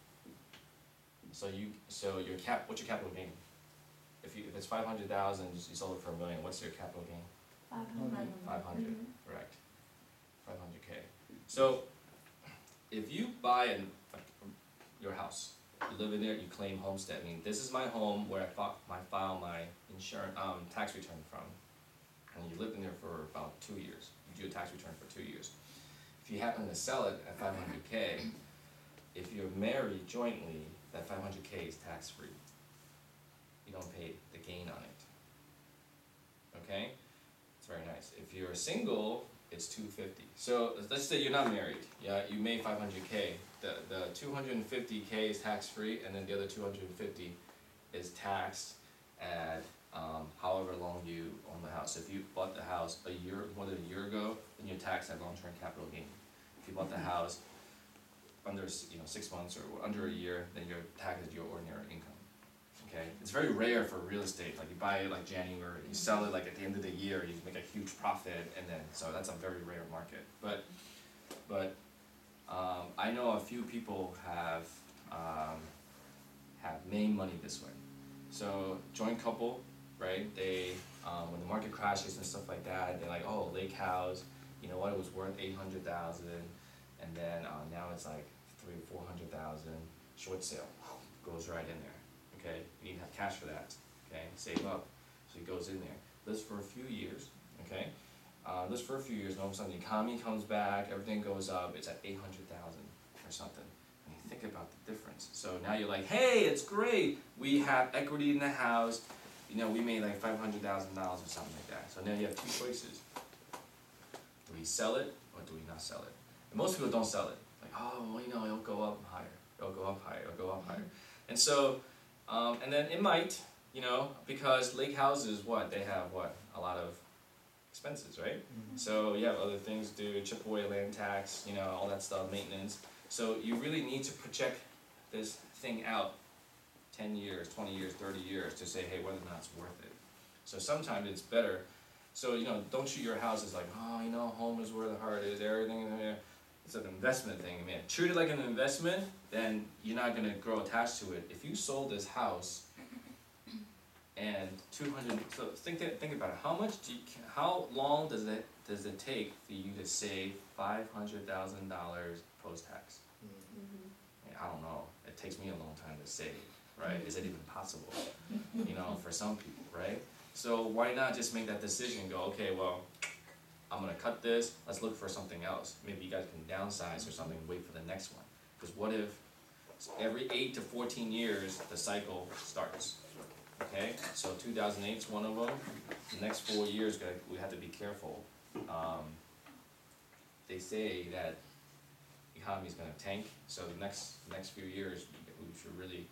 S2: So you so your cap what's your capital gain? If you if it's five hundred thousand, you sold it for a million. What's your capital gain?
S5: Five hundred.
S2: Five hundred, correct. Five hundred K. So, if you buy an, a, your house, you live in there, you claim homestead. I mean, this is my home where I, fi- I file my insurance, um, tax return from, and you lived in there for about two years. You do a tax return for two years. If you happen to sell it at five hundred K, if you're married jointly, that five hundred K is tax free. You don't pay the gain on it. Okay. It's very nice. If you're single, it's two fifty. So let's say you're not married. Yeah, you made five hundred K. The the two hundred fifty K is tax free, and then the other two hundred fifty is taxed at um, however long you own the house. If you bought the house a year more than a year ago, then you're taxed at long-term capital gain. If you bought the house under you know six months or under a year, then you're taxed at your ordinary income. Okay, it's very rare for real estate. Like you buy it like January, you sell it like at the end of the year, you make a huge profit, and then so that's a very rare market. But, but um, I know a few people have um, have made money this way. So joint couple, right? They um, when the market crashes and stuff like that, they're like, oh, lake house, you know what? It was worth eight hundred thousand, and then uh, now it's like three or four hundred thousand, short sale, goes right in there, okay? You need to have cash for that, okay? Save up, so it goes in there. Lives for a few years, okay? Uh, lives for a few years, and all of a sudden the economy comes back, everything goes up, it's at eight hundred thousand or something. And you think about the difference. So now you're like, hey, it's great, we have equity in the house, you know, we made like five hundred thousand dollars or something like that. So now you have two choices. Do we sell it or do we not sell it? And most people don't sell it. Like, oh, well, you know, it'll go up higher, it'll go up higher, it'll go up higher. And so, um, and then it might, you know, because lake houses, what, they have what, a lot of expenses, right?
S1: Mhm.
S2: So you have other things to do, chip away land tax, you know, all that stuff, maintenance. So you really need to project this thing out ten years, twenty years, thirty years to say, hey, whether or not it's worth it. So sometimes it's better. So, you know, don't treat your house as like, oh, you know, home is where the heart is, everything is there. It's an investment thing, man. Treat it like an investment, then you're not gonna grow attached to it. If you sold this house and two hundred, so think that, think about it. How much do you, how long does it does it take for you to save five hundred thousand dollars post tax? I don't know. It takes me a long time to save, right? Is it even possible? You know, for some people, right? So why not just make that decision and go, okay, well, I'm gonna cut this, let's look for something else. Maybe you guys can downsize or something, wait for the next one. Because what if every eight to fourteen years, the cycle starts, okay? So two thousand eight is one of them. The next four years, gotta- we have to be careful. Um, they say that the economy's gonna tank, so the next, next few years, we should really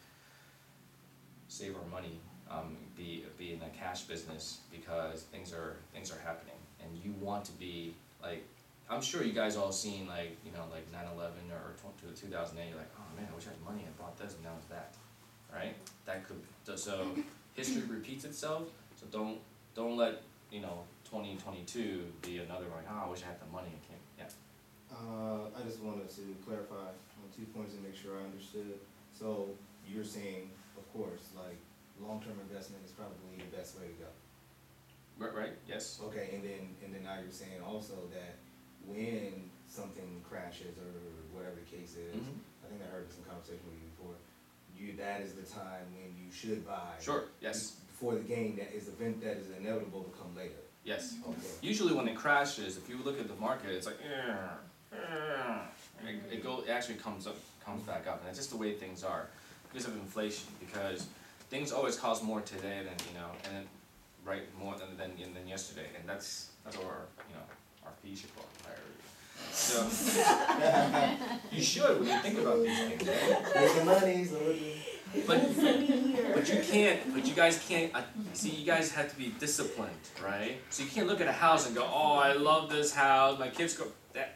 S2: save our money, um, be, be in the cash business, because things are, things are happening. And you want to be, like, I'm sure you guys all seen, like, you know, like nine eleven or two thousand eight, you're like, oh man, I wish I had money, I bought this and now it's that, right? That could, so, history repeats itself, so don't, don't let, you know, twenty twenty-two be another, like, oh, I wish I had the money, I can't, yeah.
S6: Uh, I just wanted to clarify on two points and make sure I understood. So you're saying, of course, like, long-term investment is probably the best way to go.
S2: Right, right, yes.
S6: Okay, and then, and then now you're saying also that when something crashes or whatever the case is,
S2: Mhm.
S6: I think I heard some conversation with you before, you, that is the time when you should buy.
S2: Sure, yes,
S6: Before the gain that is event that is inevitable to come later.
S2: yes.
S6: Okay.
S2: Usually when it crashes, if you look at the market, it's like, "Eh, eh," and it, it go, it actually comes up, comes back up, and it's just the way things are, because of inflation, because things always cost more today than, you know, and then, right, more than, than, than yesterday, and that's, that's what our, you know, our fee should go higher. So, you should, when you think about these things, right?
S6: Making money, so look at-
S2: But, but you can't, but you guys can't, uh, see, you guys have to be disciplined, right? So you can't look at a house and go, oh, I love this house, my kids go, that.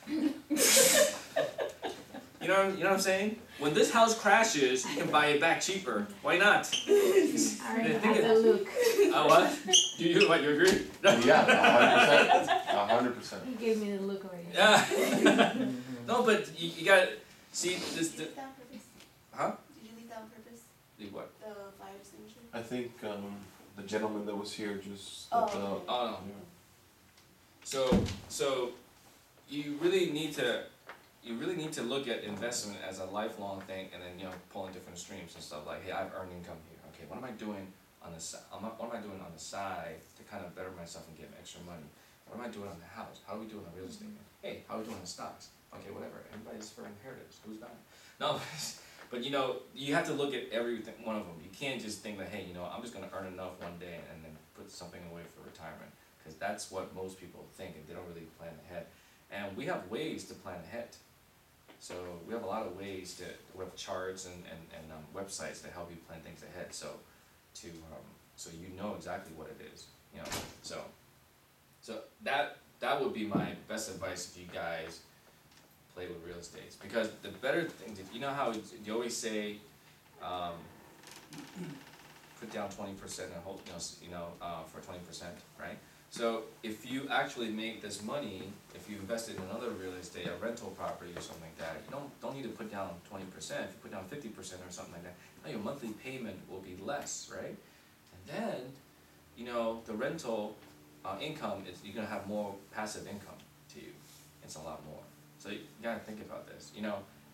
S2: You know, you know what I'm saying? When this house crashes, you can buy it back cheaper. Why not?
S5: Alright,
S2: think
S5: have
S2: it-
S5: a look.
S2: Oh, what? Do you, what, you agree?
S3: Yeah, a hundred percent, a hundred percent.
S5: You gave me the look already.
S2: Yeah. No, but you, you gotta, see, this,
S7: Did you
S2: the,
S7: leave that on purpose?
S2: huh?
S7: Did you leave that on purpose?
S2: The what?
S7: The fire extinguisher?
S3: I think, um, the gentleman that was here just,
S7: Oh,
S3: let the,
S7: okay.
S2: Oh, no.
S3: yeah.
S2: So, so you really need to, you really need to look at investment as a lifelong thing, and then, you know, pulling different streams and stuff, like, hey, I've earned income here, okay, what am I doing on the side, what am I doing on the side to kind of better myself and get extra money? What am I doing on the house? How are we doing on real estate? Hey, how are we doing on stocks? Okay, whatever, everybody's for inheritance, who's buying? No, but you know, you have to look at everything, one of them, you can't just think that, hey, you know, I'm just gonna earn enough one day and then put something away for retirement, cause that's what most people think, and they don't really plan ahead. And we have ways to plan ahead. So we have a lot of ways to, we have charts and, and, and um, websites to help you plan things ahead, so to, um, so you know exactly what it is, you know, so. So that, that would be my best advice if you guys play with real estate, because the better thing, to, you know how you always say, um, put down twenty percent and hold, you know, s- you know, uh, for twenty percent, right? So if you actually make this money, if you invest it in another real estate, a rental property or something like that, you don't, don't need to put down twenty percent, if you put down fifty percent or something like that, now your monthly payment will be less, right? And then, you know, the rental, uh, income is, you're gonna have more passive income to you, it's a lot more. So you gotta think about this, you know,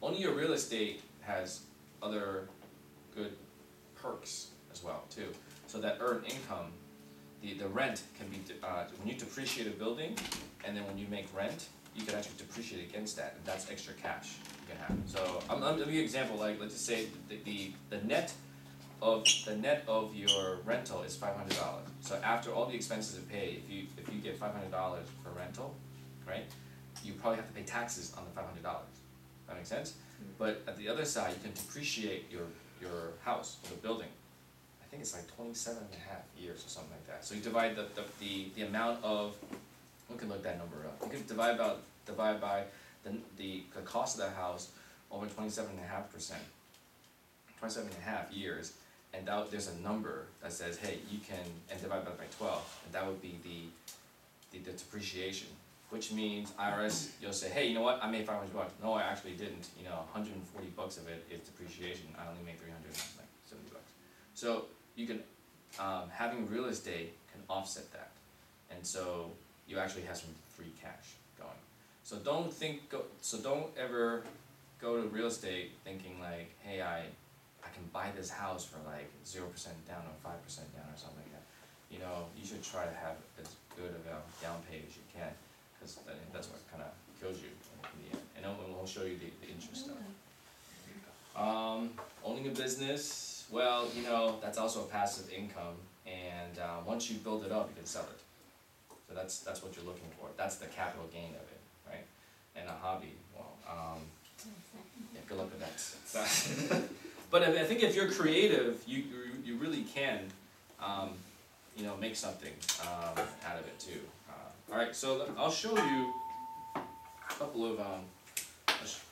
S2: owning your real estate has other good perks as well too. So that earned income, the the rent can be de- uh when you depreciate a building, and then when you make rent, you can actually depreciate against that, and that's extra cash you can have. So I'm I'm gonna give you an example, like let's just say the the the net of the net of your rental is five hundred dollars. So after all the expenses are paid, if you if you get five hundred dollars for rental, right? You probably have to pay taxes on the five hundred dollars. That makes sense? But at the other side, you can depreciate your your house or the building. I think it's like twenty-seven and a half years or something like that. So you divide the the the, the amount of, we can look that number up. You can divide about divide by the the the cost of the house over twenty-seven and a half percent. twenty-seven and a half years, and that, there's a number that says, hey, you can, and divide that by twelve, and that would be the the, the depreciation. Which means I R S, you'll say, hey, you know what, I made five hundred bucks. No, I actually didn't. You know, one hundred forty bucks of it is depreciation. I only made three hundred like seventy bucks. So you can, um, having real estate can offset that, and so you actually have some free cash going. So don't think, go, so don't ever go to real estate thinking like, hey, I, I can buy this house for like zero percent down or five percent down or something like that. You know, you should try to have as good of a down pay as you can. Cause I think that's what kinda kills you in the end, and then we'll show you the, the interest stuff. Um, owning a business, well, you know, that's also a passive income, and, uh, once you build it up, you can sell it. So that's, that's what you're looking for, that's the capital gain of it, right? And a hobby, well, um, yeah, good luck with that. But I, I think if you're creative, you, you, you really can, um, you know, make something, um, out of it too. Alright, so let- I'll show you a couple of, um, I'll sh-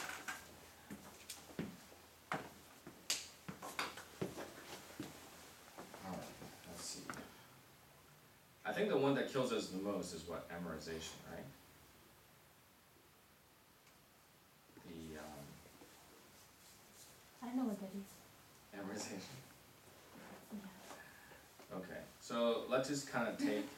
S2: Alright, let's see. I think the one that kills us the most is what, amortization, right? The, um,
S5: I know what that is.
S2: amortization.
S5: Yeah.
S2: Okay, so let's just kinda take.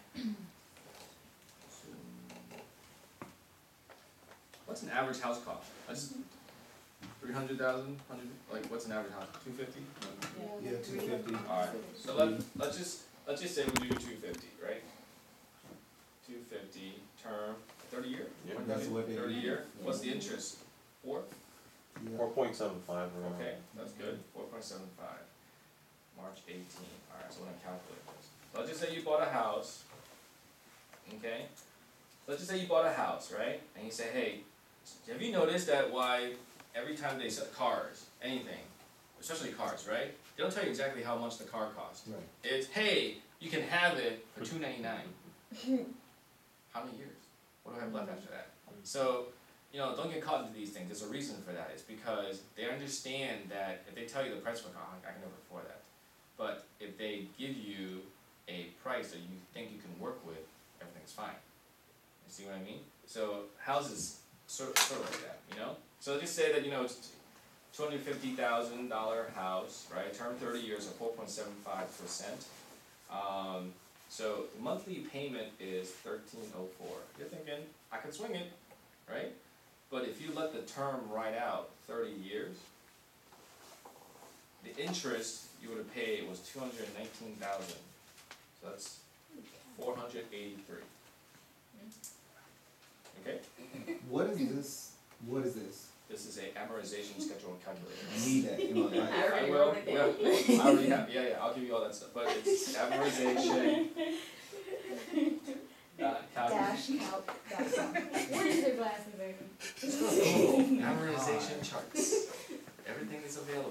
S2: What's an average house cost? I just, three hundred thousand, hundred, like, what's an average house, two fifty?
S6: Yeah, two fifty.
S2: Alright, so let, let's just, let's just say we do two fifty, right? Two fifty, term, thirty year?
S3: Yeah.
S6: That's what they-
S2: Thirty year, what's the interest? Four?
S3: Four point seven five around.
S2: Okay, that's good, four point seven five. March eighteen, alright, so we're gonna calculate this. So let's just say you bought a house, okay? Let's just say you bought a house, right? And you say, hey, have you noticed that why every time they sell cars, anything, especially cars, right? They don't tell you exactly how much the car costs.
S6: Right.
S2: It's, hey, you can have it for two ninety-nine. How many years? What do I have left after that? So, you know, don't get caught into these things. There's a reason for that. It's because they understand that if they tell you the price of a car, I can never afford that. But if they give you a price that you think you can work with, everything's fine. You see what I mean? So houses sort sort of like that, you know? So just say that, you know, it's two hundred fifty thousand dollar house, right? Term thirty years at four point seven five percent. Um, so the monthly payment is thirteen oh four. You're thinking, I could swing it, right? But if you let the term ride out thirty years, the interest you would have paid was two hundred nineteen thousand. So that's four hundred eighty-three. Okay?
S6: What is this, what is this?
S2: This is a amortization schedule calculator.
S6: I need that in my life.
S7: I already
S2: I will,
S7: wrote it
S2: yeah,
S7: down.
S2: I already have, yeah, yeah, I'll give you all that stuff, but it's amortization. Uh,
S5: Dash
S2: calculation.
S5: out dot com. Where is their glasses, baby?
S2: Amortization charts. Everything is available.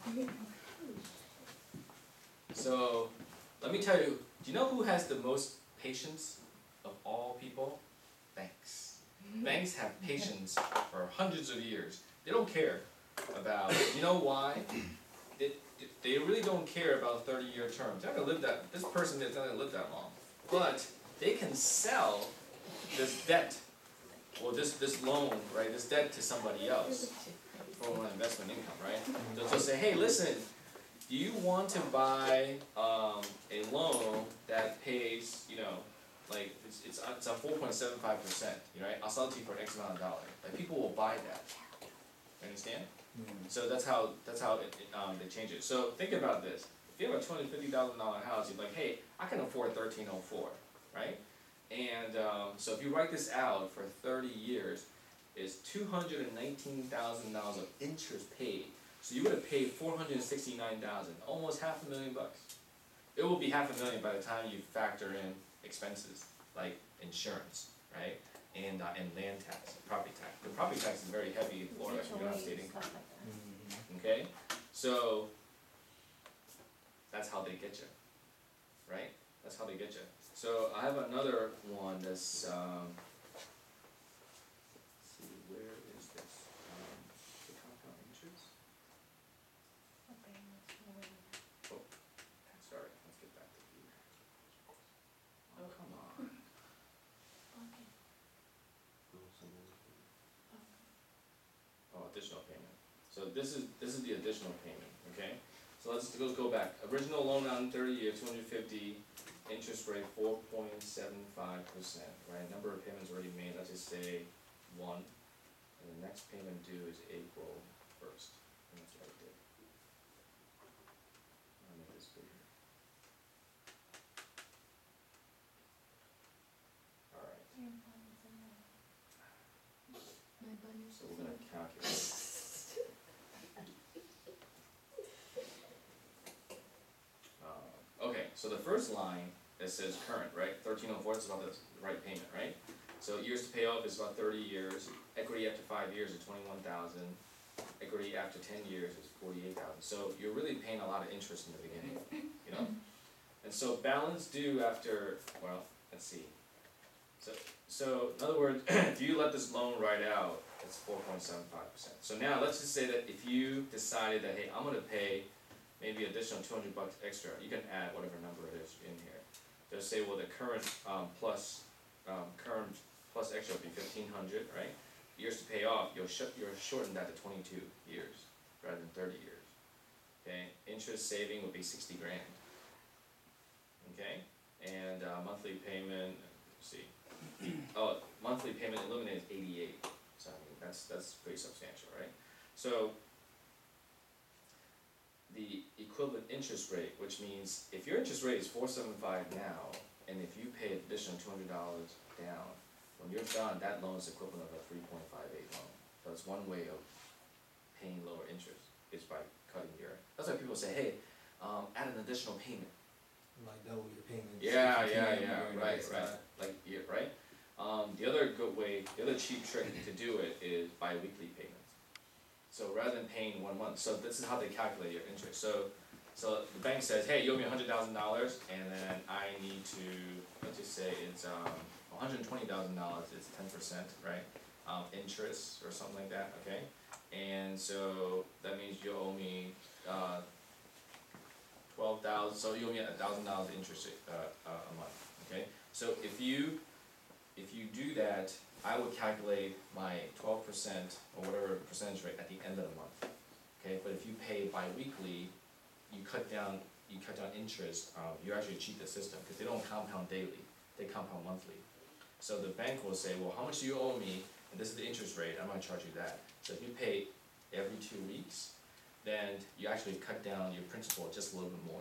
S2: So, let me tell you, do you know who has the most patience of all people? Banks. Banks have patience for hundreds of years. They don't care about, you know why? They, they really don't care about thirty year terms. They're not gonna live that, this person is not gonna live that long. But they can sell this debt, or this, this loan, right, this debt to somebody else for an investment income, right? They'll just say, hey, listen, do you want to buy, um, a loan that pays, you know, like, it's, it's, on- it's on four point seven five percent, right? I'll sell it to you for X amount of dollars. Like, people will buy that. understand?
S6: Yeah.
S2: So that's how, that's how it, it, um, they change it. So think about this, if you have a two hundred fifty thousand dollar house, you're like, hey, I can afford thirteen oh four, right? And, um, so if you write this out for thirty years, it's two hundred and nineteen thousand dollars of interest paid. So you would have paid four hundred and sixty-nine thousand, almost half a million bucks. It will be half a million by the time you factor in expenses, like insurance, right? And, uh, and land tax, property tax. The property tax is very heavy in Florida, if you don't have state income.
S6: Mhm.
S2: Okay, so that's how they get you, right? That's how they get you. So I have another one that's um. Let's see, where is this? Um, the compound interest. Oh, sorry. Let's get back to here. Oh, come on. Oh, additional payment. So this is, this is the additional payment, okay? So let's, let's go back. Original loan on thirty year, two hundred fifty, interest rate four point seven five percent, right? Number of payments already made, let's just say one. And the next payment due is April first, and that's what I did. I'll make this bigger. Alright, so we're gonna calculate. Uh, Okay, so the first line, that says current, right, thirteen oh four, that's about the right payment, right? So years to pay off is about thirty years, equity after five years is twenty-one thousand, equity after ten years is forty-eight thousand, so you're really paying a lot of interest in the beginning, you know? And so balance due after, well, let's see. So, so in other words, if you let this loan ride out, it's four point seven five percent. So now, let's just say that if you decided that, hey, I'm gonna pay maybe additional two hundred bucks extra, you can add whatever number it is in here. Just say, well, the current, um, plus, um, current plus extra would be fifteen hundred, right? Years to pay off, you'll sh- you'll shorten that to twenty-two years, rather than thirty years. Okay, interest saving would be sixty grand. Okay, and, uh, monthly payment, let's see, oh, monthly payment eliminated is eighty-eight, so I mean, that's, that's pretty substantial, right? So, the equivalent interest rate, which means if your interest rate is four seven five now, and if you pay additional two hundred dollars down, when you're done, that loan is equivalent of a three point five eight loan. So it's one way of paying lower interest, is by cutting your, that's why people say, hey, um, add an additional payment.
S6: Like double your payments.
S2: Yeah,
S6: if you
S2: yeah,
S6: can,
S2: yeah,
S6: you're
S2: right,
S6: gonna
S2: right, like, yeah, right? Um, the other good way, the other cheap trick to do it is bi-weekly payments. So rather than paying one month, so this is how they calculate your interest, so, so the bank says, hey, you owe me a hundred thousand dollars, and then I need to, let's just say it's, um, one hundred and twenty thousand dollars, it's ten percent, right? Um, interest or something like that, okay? And so, that means you owe me, uh, twelve thousand, so you owe me a thousand dollars interest, uh, uh, a month, okay? So if you, if you do that, I would calculate my twelve percent or whatever percentage rate at the end of the month, okay? But if you pay bi-weekly, you cut down, you cut down interest, um, you actually cheat the system, cause they don't compound daily, they compound monthly. So the bank will say, well, how much do you owe me, and this is the interest rate, I'm gonna charge you that. So if you pay every two weeks, then you actually cut down your principal just a little bit more.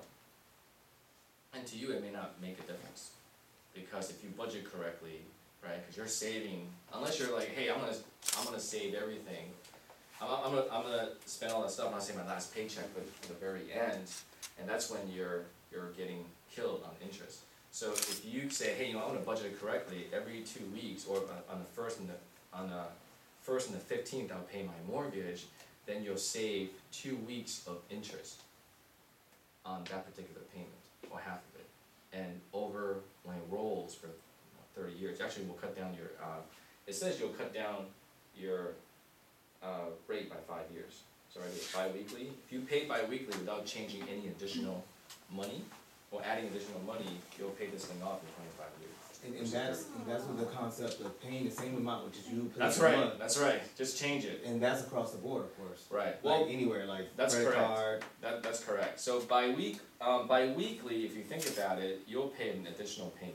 S2: And to you, it may not make a difference, because if you budget correctly, right, cause you're saving, unless you're like, hey, I'm gonna, I'm gonna save everything, I'm, I'm gonna, I'm gonna spend all that stuff, I'm gonna save my last paycheck, but for the very end, and that's when you're, you're getting killed on interest. So if you say, hey, you know, I'm gonna budget it correctly, every two weeks, or on, on the first and the, on the first and the fifteenth, I'll pay my mortgage, then you'll save two weeks of interest on that particular payment, or half of it. And over, when it rolls for thirty years, actually will cut down your, uh, it says you'll cut down your, uh, rate by five years. So right, it's bi-weekly, if you pay bi-weekly without changing any additional money, or adding additional money, you'll pay this thing off in twenty-five years.
S6: And, and that's, and that's what the concept of paying the same amount, which is you pay
S2: That's
S6: a
S2: right,
S6: month.
S2: that's right, just change it,
S6: And that's across the board, of course.
S2: right,
S6: Like
S2: well,
S6: anywhere, like
S2: that's
S6: credit
S2: correct.
S6: card.
S2: that, that's correct. So bi-week, um, bi-weekly, if you think about it, you'll pay an additional payment.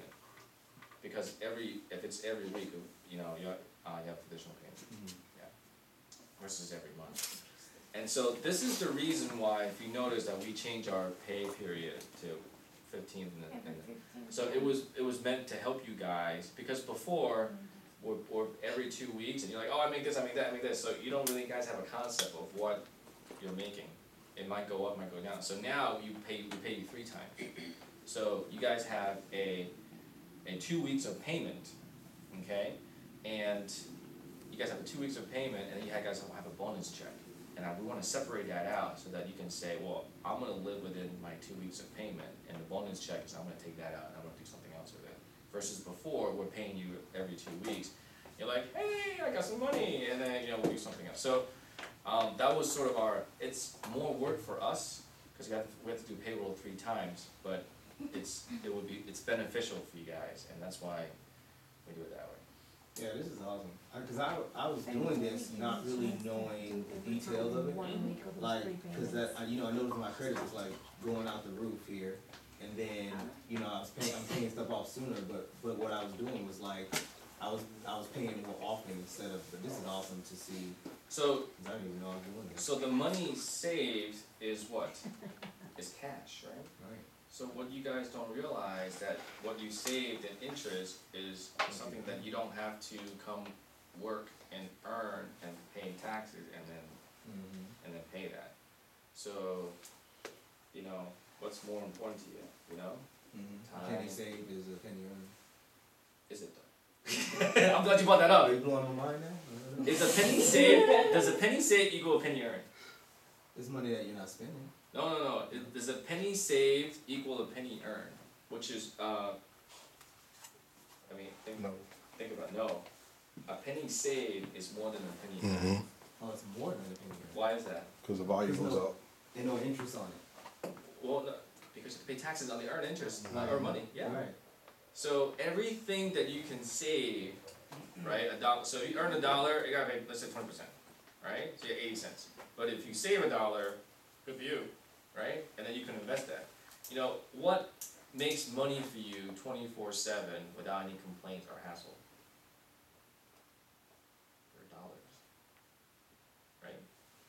S2: Because every, if it's every week, you know, you, uh, you have additional payment.
S6: Mhm.
S2: versus every month. And so this is the reason why, if you notice that we change our pay period to fifteenth and, and so it was, it was meant to help you guys, because before, or, or every two weeks, and you're like, oh, I make this, I make that, I make this, so you don't really guys have a concept of what you're making. It might go up, might go down, so now you pay, we pay you three times. So you guys have a, a two weeks of payment, okay? And you guys have a two weeks of payment, and then you guys have a bonus check. And I, we wanna separate that out so that you can say, well, I'm gonna live within my two weeks of payment, and the bonus check is I'm gonna take that out and I'm gonna do something else with it. Versus before, we're paying you every two weeks. You're like, hey, I got some money, and then, you know, we'll do something else. So, um, that was sort of our, it's more work for us, cause we have to, we have to do payroll three times, but it's, it would be, it's beneficial for you guys, and that's why we do it that way.
S6: Yeah, this is awesome. I, Cause I, I was doing this not really knowing the details of it. Like, cause that, I, you know, I noticed my credit was like going out the roof here. And then, you know, I was paying, I'm paying stuff off sooner, but, but what I was doing was like, I was, I was paying more often instead of, but this is awesome to see.
S2: So,
S6: 'Cause I didn't even know I was doing this.
S2: so the money saved is what? Is cash, right?
S6: Right.
S2: So what you guys don't realize, that what you saved in interest is something that you don't have to come work and earn and pay taxes and then,
S6: Mm-hmm.
S2: and then pay that. So, you know, what's more important to you, you know?
S6: Mm-hmm. Penny
S2: Time.
S6: saved is a penny earned.
S2: Is it though? I'm glad you brought that up.
S6: Are you blowing my mind now? I don't know.
S2: Is a penny saved, does a penny saved equal a penny earned?
S6: It's money that you're not spending.
S2: No, no, no, It- does a penny saved equal a penny earned? Which is, uh, I mean, think, think about, it. No. A penny saved is more than a penny earned.
S8: Mm-hmm.
S6: Oh, it's more than a penny earned.
S2: Why is that?
S8: Because the value
S6: There's
S8: goes
S6: no-
S8: up.
S6: There's no interest on it.
S2: Well, no, because you have to pay taxes on the earned interest,
S6: Right.
S2: or money, yeah.
S6: Right.
S2: So everything that you can save, right, a dollar, so you earn a dollar, you gotta pay, let's say twenty percent, right? So you have eighty cents. But if you save a dollar, good for you, right? And then you can invest that. You know, what makes money for you twenty-four seven without any complaints or hassle? Your dollars, right?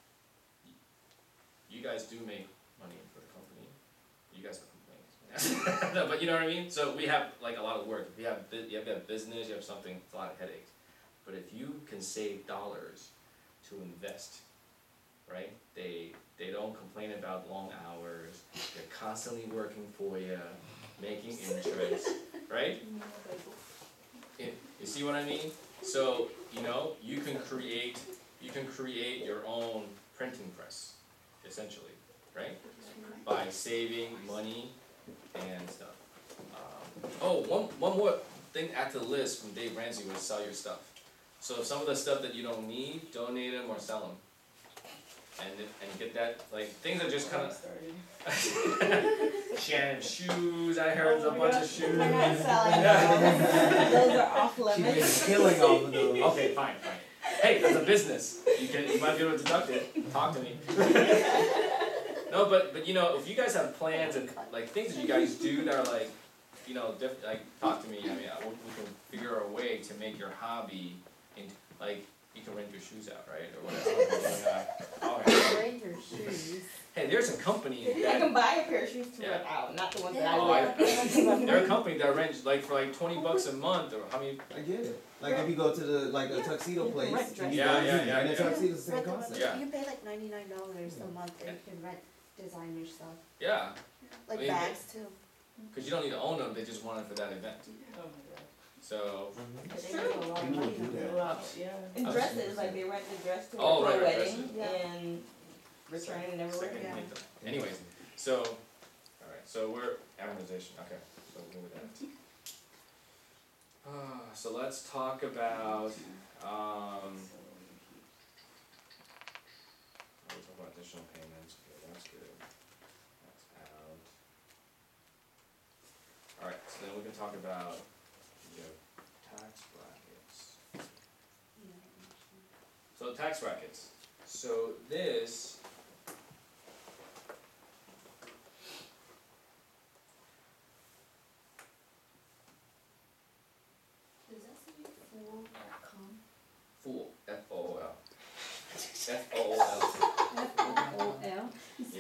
S2: You guys do make money for the company. You guys have complaints. No, but you know what I mean? So we have like a lot of work. If you have, bu- you have a business, you have something, it's a lot of headaches. But if you can save dollars to invest, right? They, they don't complain about long hours, they're constantly working for you, making interest, right? You, you see what I mean? So, you know, you can create, you can create your own printing press, essentially, right? By saving money and stuff. Um, oh, one, one more thing at the list from Dave Ramsey was sell your stuff. So some of the stuff that you don't need, donate them or sell them. And, if- and get that, like, things are just kinda. Shannon, shoes, I heard a bunch of shoes.
S9: We're not selling
S2: Yeah.
S9: those. Those are off
S6: She made a
S9: limits.
S6: killing off of those.
S2: Okay, fine, fine. Hey, it's a business. You can, you might be able to deduct it. Talk to me. No, but, but you know, if you guys have plans and like things that you guys do that are like, you know, diff- like, talk to me. I mean, I, we we can figure a way to make your hobby into, like, you can rent your shoes out, right, or whatever. Oh, yeah.
S5: Rent your shoes.
S2: Hey, there's a company
S9: I
S2: that,
S9: can buy a pair of shoes to
S2: Yeah.
S9: rent out, not the ones that I
S2: Oh,
S9: wear.
S2: they're a company that rents like for like twenty bucks a month, or how many,
S6: I get it. Like if you go to the, like a
S9: Yeah.
S6: tuxedo
S9: You can
S6: place.
S9: rent
S6: and
S9: dresses.
S6: you
S2: Yeah,
S6: go-
S2: yeah, yeah,
S6: And the
S2: yeah.
S6: tuxedo's the same
S7: Rent the-
S6: concept.
S2: Yeah.
S7: You pay like ninety-nine dollars
S6: Yeah.
S7: a month and you can rent designer stuff,
S2: yeah,
S7: like
S2: I mean,
S7: bags too.
S2: cause you don't need to own them, they just want it for that event.
S4: Oh my god.
S2: So,
S5: But they
S9: True.
S5: make a lot of
S6: People
S5: money
S6: do
S5: on
S6: that.
S5: it.
S4: Wow, yeah.
S9: And
S2: I've
S9: dresses, like they rent the dress to
S2: Oh,
S9: for a
S2: right, right,
S9: wedding
S7: dresses. Yeah.
S9: and return and never wear
S2: second
S9: it.
S2: make them. Anyways, so, alright, so we're, amortization, okay, so we'll move that. Uh, so let's talk about, um, we'll talk about additional payments, okay, that's good. That's out. Alright, so then we can talk about, you know, tax brackets. So tax brackets, so this.
S7: Does that say fool dot com?
S2: Fool, F O O L.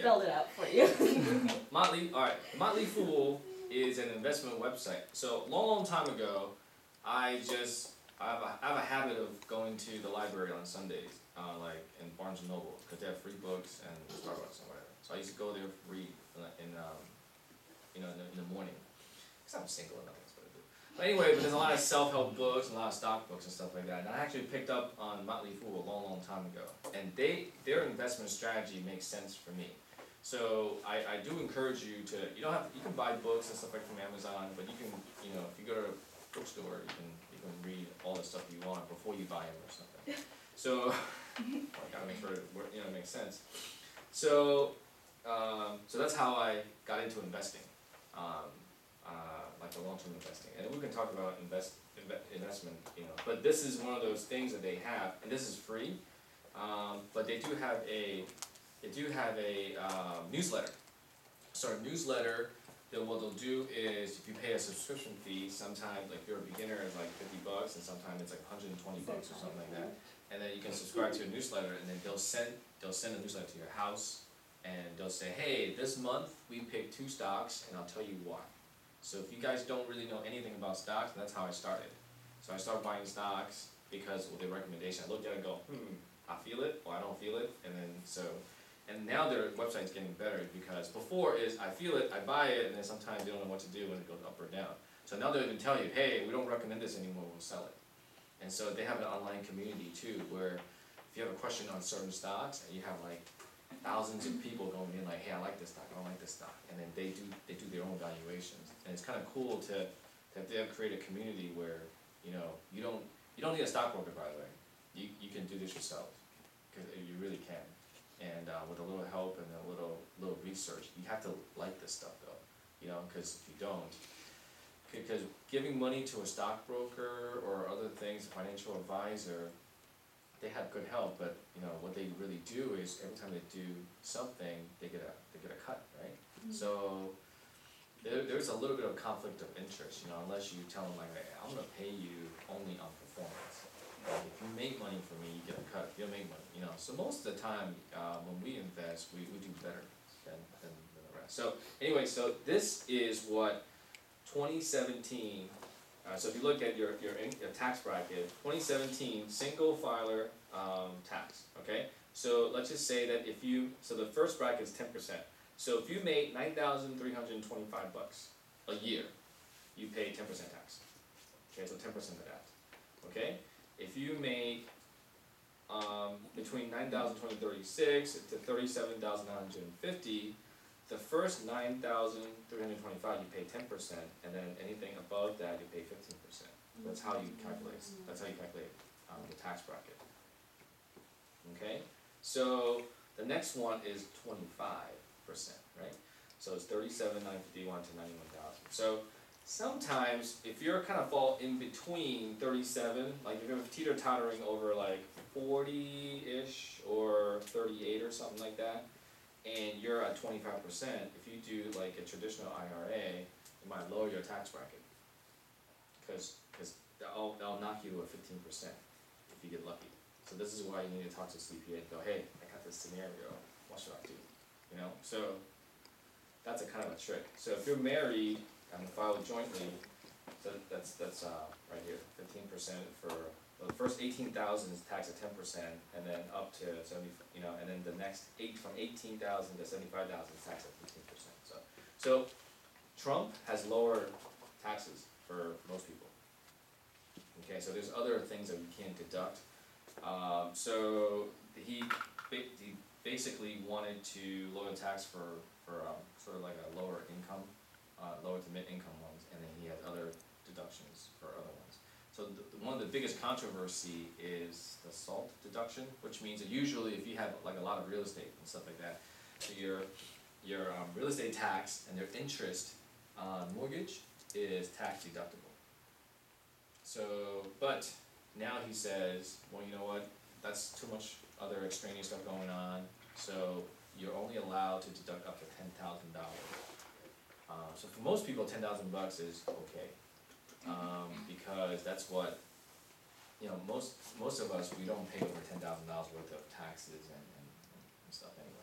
S9: spelled it out for you.
S2: Motley, alright, Motley Fool is an investment website. So long, long time ago, I just I have a I have a habit of going to the library on Sundays, uh, like in Barnes and Noble, because they have free books and Starbucks and whatever. So I used to go there for read in, in um, you know, in the, in the morning, because I'm single and nothing else better to do. But anyway, but there's a lot of self-help books and a lot of stock books and stuff like that. And I actually picked up on Motley Fool a long, long time ago, and they their investment strategy makes sense for me. So I, I do encourage you to, you don't have, you can buy books and stuff like from Amazon, but you can, you know, if you go to a bookstore, you can, you can read all the stuff you want before you buy them or something. So, I gotta make sure it, work- you know, it makes sense. So, um, so that's how I got into investing, um, uh, like the long-term investing. And we can talk about invest, inve- investment, you know, but this is one of those things that they have, and this is free, um, but they do have a, they do have a um, newsletter. So a newsletter, that what they'll do is if you pay a subscription fee, sometimes like if you're a beginner it's like fifty bucks, and sometimes it's like one hundred twenty bucks or something like that. And then you can subscribe to a newsletter, and then they'll send they'll send a newsletter to your house, and they'll say, hey, this month we picked two stocks, and I'll tell you why. So if you guys don't really know anything about stocks, that's how I started. So I started buying stocks because with the recommendation, I looked at it and go, hmm, I feel it or I don't feel it, and then so. And now their website's getting better, because before is I feel it, I buy it, and then sometimes they don't know what to do when it goes up or down. So now they're gonna tell you, hey, we don't recommend this anymore, we'll sell it. And so they have an online community too, where if you have a question on certain stocks, and you have like thousands of people going in like, hey, I like this stock, I don't like this stock, and then they do they do their own valuations. And it's kind of cool to that they have created a community where, you know, you don't you don't need a stockbroker, by the way. You you can do this yourself, because you really can. And uh, with a little help and a little little research, you have to like this stuff though, you know, because if you don't, because giving money to a stockbroker or other things, a financial advisor, they have good help, but you know what they really do is every time they do something, they get a they get a cut, right? Mm-hmm. So there, there's a little bit of conflict of interest, you know, unless you tell them like, hey, I'm gonna pay you only on performance. Like, if you make money for me, you get a cut. If you don't make money, you know. So most of the time, uh, when we invest, we, we do better than, than, than the rest. So anyway, so this is what twenty seventeen. Uh, so if you look at your your, in, your tax bracket, twenty seventeen single filer um, tax. Okay. So let's just say that if you so the first bracket is ten percent. So if you made nine thousand three hundred twenty-five bucks a year, you pay ten percent tax. Okay, so ten percent of that. Okay. If you make um, between nine thousand two hundred thirty-six to thirty-seven thousand nine hundred fifty, the first nine thousand three hundred twenty-five you pay ten percent, and then anything above that you pay fifteen percent. That's how you calculate. That's how you calculate um, the tax bracket. Okay, so the next one is twenty-five percent, right? So it's thirty-seven nine fifty-one to ninety-one thousand. So sometimes, if you're kind of fall in between thirty-seven, like if you're teeter-tottering over like forty-ish or thirty-eight or something like that, and you're at twenty-five percent, if you do like a traditional I R A, it might lower your tax bracket. Because because they'll, they'll knock you to a fifteen percent if you get lucky. So this is why you need to talk to a C P A and go, hey, I got this scenario, what should I do? You know, so that's a kind of a trick. So if you're married and file jointly, so that's that's uh, right here, fifteen percent for well, the first eighteen thousand is taxed at ten percent, and then up to seventy, you know, and then the next eight from eighteen thousand to seventy-five thousand is taxed at fifteen percent. So so Trump has lower taxes for most people. Okay, so there's other things that we can't deduct. Um, so he ba- he basically wanted to lower the tax for for um, sort of like a lower income. Uh, lower to mid-income ones, and then he has other deductions for other ones. So the, the, one of the biggest controversy is the SALT deduction, which means that usually if you have like a lot of real estate and stuff like that, so your your um, real estate tax and their interest on mortgage is tax deductible. So, but now he says, well, you know what? That's too much other extraneous stuff going on. So you're only allowed to deduct up to ten thousand dollars. Uh, so for most people, ten thousand bucks is okay, um, because that's what, you know, most most of us, we don't pay over ten thousand dollars worth of taxes and, and, and stuff anyway.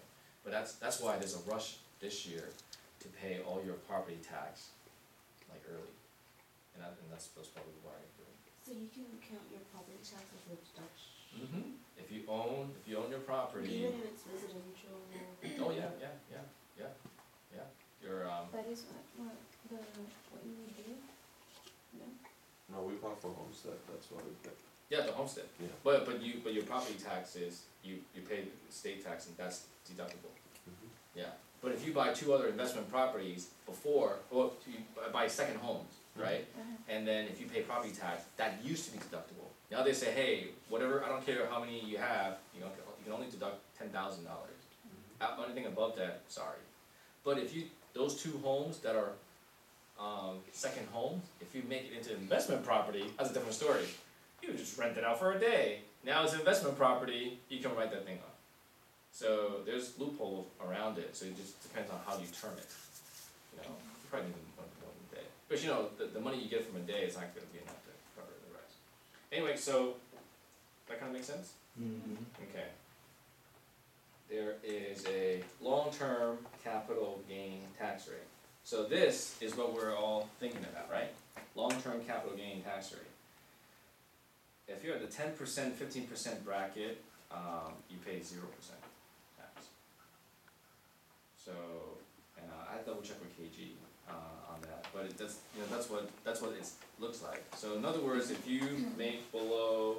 S2: But that's, that's why there's a rush this year to pay all your property tax, like early. And that, and that's, that's probably why I do it.
S7: So you can count your property tax as a deduction?
S2: Mm-hmm. If you own, if you own your property,
S7: Even if it's residential?
S2: oh yeah, yeah, yeah, yeah, yeah, your, um,
S5: That is what, what, the, what you would do? No?
S3: No, we apply for homestead, that's why we get.
S2: yeah, the homestead.
S3: Yeah.
S2: But, but you, but your property tax is, you, you pay state tax and that's deductible. Yeah, but if you buy two other investment properties before, or you buy second homes, right?
S5: Uh-huh.
S2: And then if you pay property tax, that used to be deductible. Now they say, hey, whatever, I don't care how many you have, you know, you can only deduct ten thousand dollars. Uh, anything above that, sorry. But if you, those two homes that are, um, second homes, if you make it into investment property, that's a different story. You just rent it out for a day. Now it's investment property, you can write that thing off. So there's loopholes around it, so it just depends on how you term it. You know, you probably need more more than a day. But you know, the, the money you get from a day is not gonna be enough to cover the rest. Anyway, so, that kinda makes sense?
S6: Mm-hmm.
S2: Okay. There is a long-term capital gain tax rate. So this is what we're all thinking about, right? Long-term capital gain tax rate. If you're at the ten percent, fifteen percent bracket, um, you pay zero percent tax. So, and uh, I double check with K G, uh, on that, but it does, you know, that's what, that's what it looks like. So in other words, if you make below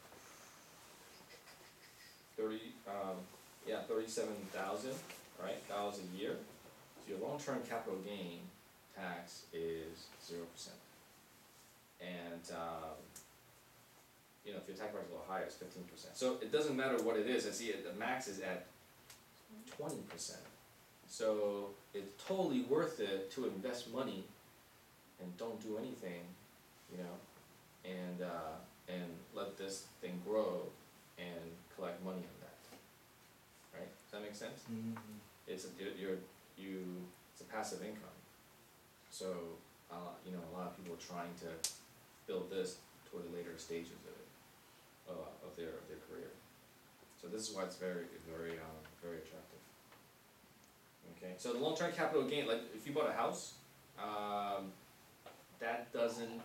S2: thirty, um, yeah, thirty-seven thousand, right, dollars a year, so your long-term capital gain tax is zero percent. And, um, you know, if your tax rate is a little higher, it's fifteen percent. So it doesn't matter what it is, I see it, the max is at twenty percent. So it's totally worth it to invest money and don't do anything, you know, and, uh, and let this thing grow and collect money on that. Right, does that make sense?
S6: Mm-hmm.
S2: It's a, you're- you're, you, it's a passive income. So, uh, you know, a lot of people are trying to build this toward the later stages of it, uh, of their, of their career. So this is why it's very, very, um, very attractive. Okay, so the long-term capital gain, like, if you bought a house, um, that doesn't,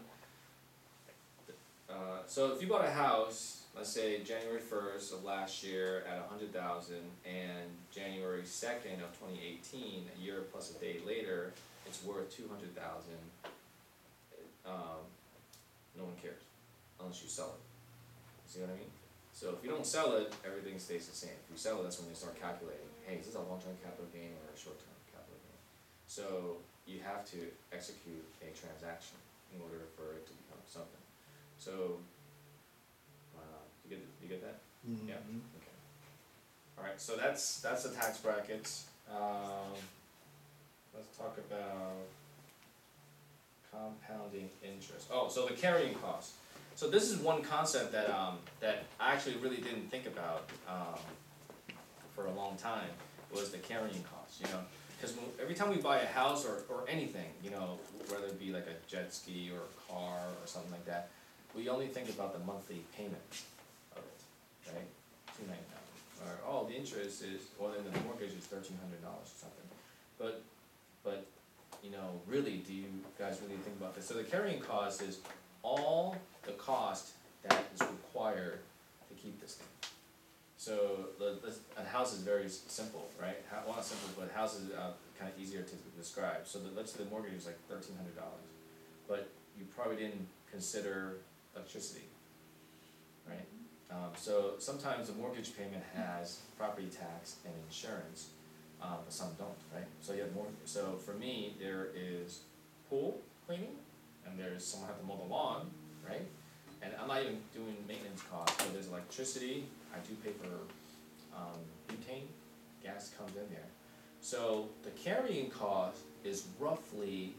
S2: uh, so if you bought a house, let's say January first of last year at a hundred thousand, and January second of twenty eighteen, a year plus a day later, it's worth two hundred thousand, um, no one cares, unless you sell it. See what I mean? So if you don't sell it, everything stays the same. If you sell it, that's when they start calculating, hey, is this a long-term capital gain or a short-term capital gain? So you have to execute a transaction in order for it to become something. So, uh, you get, you get that?
S6: Mm-hmm.
S2: Yeah. Okay. Alright, so that's, that's the tax brackets. Um, let's talk about compounding interest. Oh, so the carrying cost. So this is one concept that, um, that I actually really didn't think about, um, for a long time, was the carrying cost, you know? Cause when, every time we buy a house or, or anything, you know, whether it be like a jet ski or a car or something like that, we only think about the monthly payment of it, right? Two ninety-nine, or, oh, the interest is, well, then the mortgage is thirteen hundred dollars or something. But, but, you know, really, do you guys really think about this? So the carrying cost is all the cost that is required to keep this thing. So the, the, a house is very s- simple, right? How, well, not simple, but a house is, uh, kinda easier to describe. So the, let's say the mortgage is like thirteen hundred dollars, but you probably didn't consider electricity, right? Um, so sometimes the mortgage payment has property tax and insurance, uh, but some don't, right? So you have more, so for me, there is pool cleaning, and there's someone have to mow the lawn, right? And I'm not even doing maintenance costs, but there's electricity, I do pay for, um, butane, gas comes in there. So the carrying cost is roughly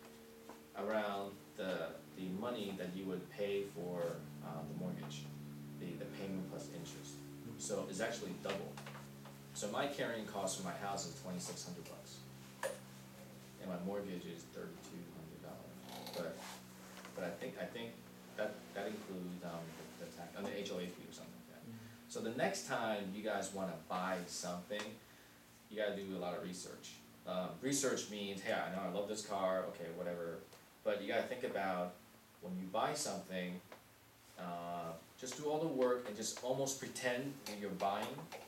S2: around the, the money that you would pay for, um, the mortgage, the, the payment plus interest. So it's actually double. So my carrying cost for my house is twenty-six hundred bucks. And my mortgage is thirty-two hundred dollars, but, but I think, I think that, that includes, um, the, the tax, on the H O A fee or something like that. So the next time you guys wanna buy something, you gotta do a lot of research. Um, research means, hey, I know I love this car, okay, whatever, but you gotta think about when you buy something, uh, just do all the work and just almost pretend that you're buying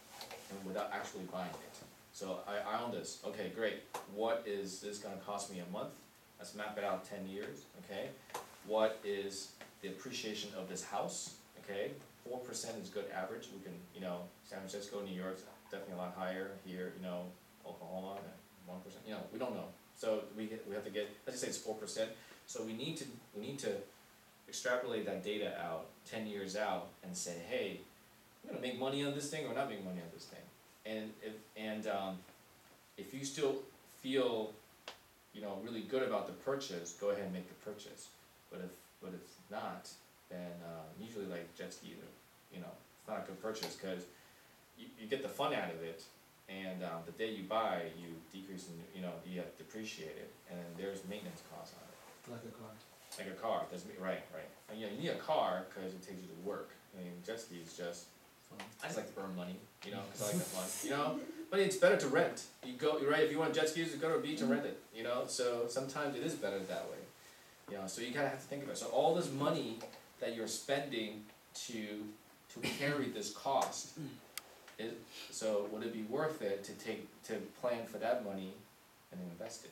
S2: and without actually buying it. So I, I own this, okay, great, what is this gonna cost me a month? Let's map it out ten years, okay? What is the appreciation of this house, okay? Four percent is good average, we can, you know, San Francisco, New York's definitely a lot higher, here, you know, Oklahoma, one percent, you know, we don't know. So we get, we have to get, let's just say it's four percent, so we need to, we need to extrapolate that data out, ten years out, and say, hey, we're gonna make money on this thing or not make money on this thing. And if, and, um, if you still feel, you know, really good about the purchase, go ahead and make the purchase. But if, but if not, then, uh, usually like jet ski, you know, it's not a good purchase, cause you, you get the fun out of it, and, um, the day you buy, you decrease in, you know, you have depreciated, and then there's maintenance costs on it.
S6: Like a car.
S2: Like a car, doesn't mean, right, right. And, you know, you need a car, cause it takes you to work. I mean, jet ski is just, I just like to burn money, you know, cause I like the fun, you know? But it's better to rent. You go, you're right, if you want jet skis, you go to a beach and rent it, you know? So sometimes it is better that way. You know, so you gotta have to think about it. So all this money that you're spending to, to carry this cost, is, so would it be worth it to take, to plan for that money and invest it?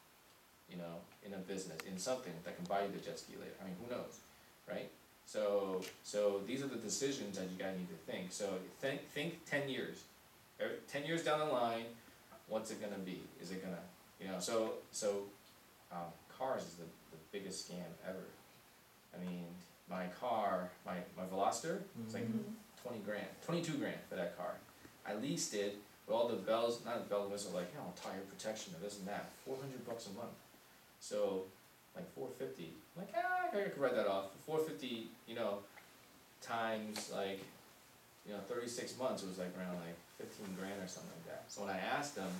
S2: You know, in a business, in something that can buy you the jet ski later, I mean, who knows, right? So, so these are the decisions that you gotta need to think, so think, think ten years, Every- ten years down the line, what's it gonna be, is it gonna, you know, so, so, um, cars is the, the biggest scam ever. I mean, my car, my, my Veloster, it's like twenty grand, twenty-two grand for that car. I leased it with all the bells, not the bells and whistles, like, you know, tire protection and this and that, four hundred bucks a month. So, like four fifty, I'm like, ah, I could write that off, four fifty, you know, times like, you know, thirty-six months, it was like around like fifteen grand or something like that. So when I asked them,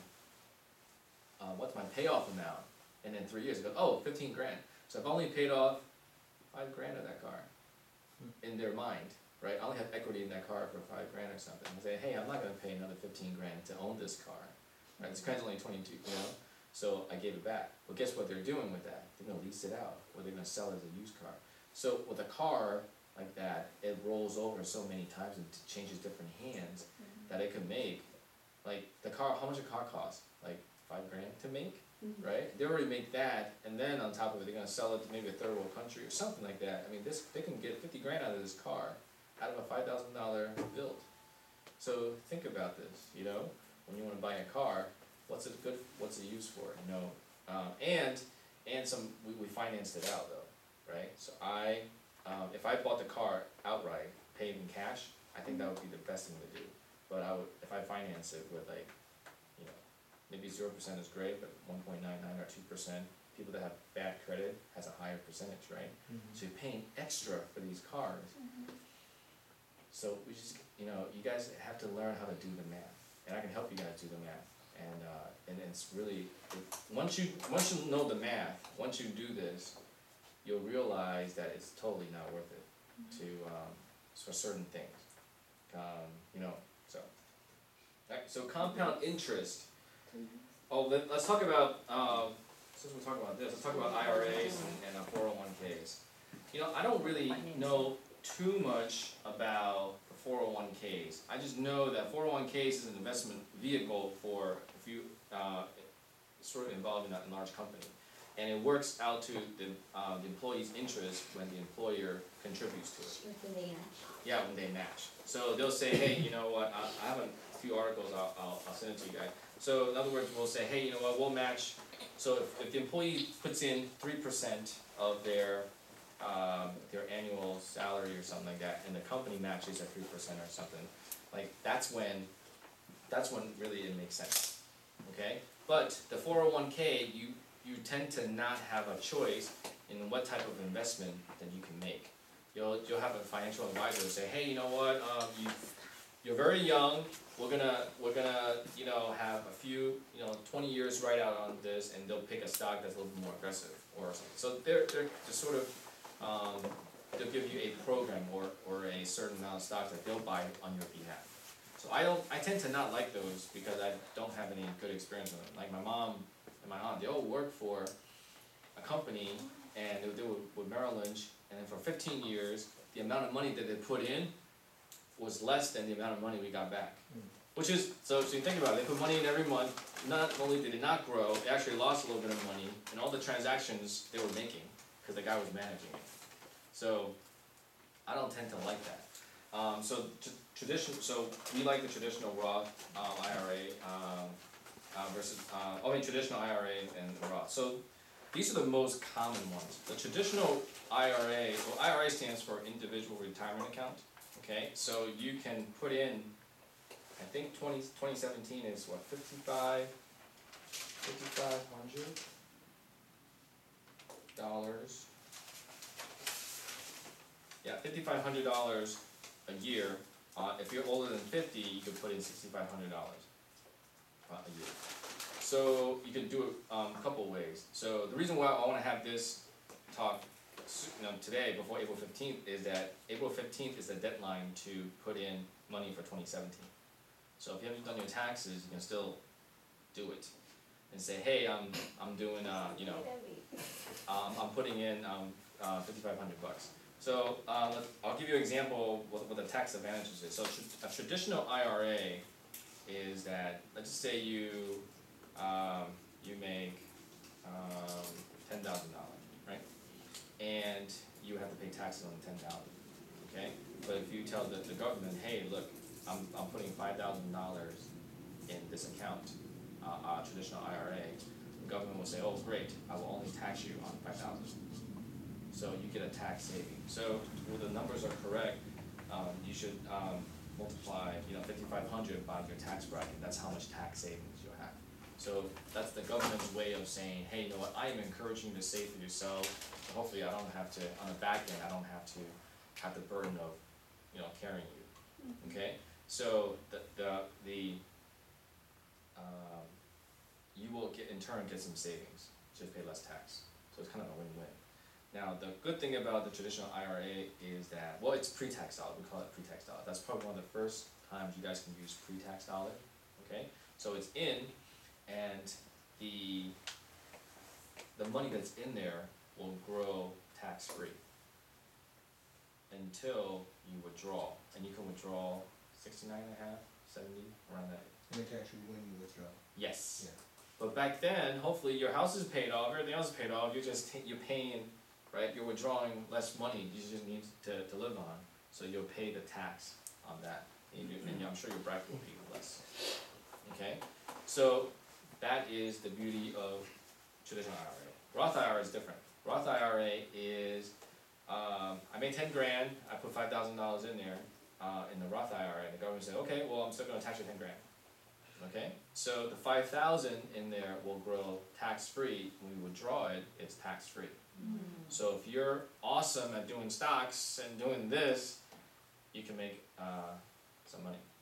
S2: uh, what's my payoff amount, and then three years ago, oh, fifteen grand. So I've only paid off five grand of that car, in their mind, right? I only have equity in that car for five grand or something. I say, hey, I'm not gonna pay another fifteen grand to own this car, right? This car's only twenty-two, you know? So I gave it back. But guess what they're doing with that? They're gonna lease it out, or they're gonna sell it as a used car. So with a car like that, it rolls over so many times and t- changes different hands that it could make, like, the car, how much a car cost? Like five grand to make, right? They already make that, and then on top of it, they're gonna sell it to maybe a third world country or something like that. I mean, this, they can get fifty grand out of this car, out of a five thousand dollar build. So think about this, you know, when you wanna buy a car, what's it good, what's it used for, you know? Um, and, and some, we, we financed it out though, right? So I, um, if I bought the car outright, paid in cash, I think that would be the best thing to do. But I would, if I finance it with like, you know, maybe zero percent is great, but one point nine nine or two percent, people that have bad credit has a higher percentage, right? So you're paying extra for these cars. So we just, you know, you guys have to learn how to do the math, and I can help you guys do the math. And, uh, and it's really, it, once you, once you know the math, once you do this, you'll realize that it's totally not worth it to, um, for certain things. Um, you know, so. Alright, so compound interest. Oh, let, let's talk about, um, since we're talking about this, let's talk about I R As and, and uh, four oh one Ks. You know, I don't really know too much about the four oh one Ks. I just know that four oh one Ks is an investment vehicle for if you, uh, sort of involved in a large company. And it works out to the, uh, the employee's interest when the employer contributes to it.
S7: When they match.
S2: Yeah, when they match. So they'll say, hey, you know what, I, I have a few articles, I'll, I'll, I'll send it to you guys. So in other words, we'll say, hey, you know what, we'll match, so if, if the employee puts in three percent of their, um, their annual salary or something like that, and the company matches at three percent or something, like, that's when, that's when really it makes sense, okay? But the four oh one K, you, you tend to not have a choice in what type of investment that you can make. You'll, you'll have a financial advisor say, hey, you know what, um, you, you're very young, we're gonna, we're gonna, you know, have a few, you know, twenty years right out on this, and they'll pick a stock that's a little bit more aggressive, or something. So they're, they're just sort of, um, they'll give you a program or, or a certain amount of stocks that they'll buy on your behalf. So I don't, I tend to not like those because I don't have any good experience with them. Like my mom and my aunt, they all work for a company and they would do it with Merrill Lynch, and then for fifteen years, the amount of money that they put in was less than the amount of money we got back. Which is, so, so you think about it, they put money in every month, not only did it not grow, they actually lost a little bit of money in all the transactions they were making, cause the guy was managing it. So, I don't tend to like that. Um, so, t- tradition, so we like the traditional Roth, um, I R A, um, uh, versus, uh, oh, I mean, traditional I R A and Roth. So, these are the most common ones. The traditional I R A, well, I R A stands for Individual Retirement Account, okay? So, you can put in, I think twenty, twenty seventeen is what, fifty-five, fifty-five hundred dollars. Yeah, fifty-five hundred dollars a year. Uh, if you're older than fifty, you could put in sixty-five hundred dollars uh, a year. So you can do it um, a couple ways. So the reason why I want to have this talk, you know, today before April fifteenth is that April fifteenth is the deadline to put in money for twenty seventeen. So if you haven't done your taxes, you can still do it and say, hey, I'm I'm doing uh, you know, um, I'm putting in um, uh, fifty-five hundred bucks. So uh, let, I'll give you an example what, what the tax advantages is. So tr- a traditional I R A is that, let's just say you um, you make um, ten thousand dollars, right? And you have to pay taxes on the ten thousand dollars, okay? But if you tell the, the government, hey, look, I'm I'm putting five thousand dollars in this account, uh, uh, traditional I R A, the government will say, oh, great, I will only tax you on five thousand dollars. So you get a tax saving. So when the numbers are correct, um, you should um, multiply, you know, fifty-five hundred by your tax bracket. That's how much tax savings you'll have. So that's the government's way of saying, hey, you know what, I am encouraging you to save for yourself. So hopefully I don't have to, on the back end, I don't have to have the burden of, you know, carrying you. Okay? So the the the um, you will get in turn get some savings, just pay less tax. So it's kind of a win-win. Now the good thing about the traditional I R A is that, well, it's pre-tax dollar. We call it pre-tax dollar. That's probably one of the first times you guys can use pre-tax dollar. Okay, so it's in, and the the money that's in there will grow tax-free until you withdraw, and you can withdraw sixty-nine and a half, seventy, around that.
S6: And they tax you when you withdraw.
S2: Yes.
S6: Yeah.
S2: But back then, hopefully your house is paid off, everything else is paid off, you're just, ta- you're paying, right, you're withdrawing less money, you just need to, to live on, so you'll pay the tax on that, and, you, and I'm sure your bracket will be less. Okay? So, that is the beauty of traditional I R A. Roth I R A is different. Roth I R A is, um, I made ten grand, I put five thousand dollars in there, uh, in the Roth I R A, the government said, okay, well, I'm still gonna tax you ten grand. Okay, so the five thousand in there will grow tax-free. When we withdraw it, it's tax-free.
S4: Mm.
S2: So if you're awesome at doing stocks and doing this, you can make uh, some money.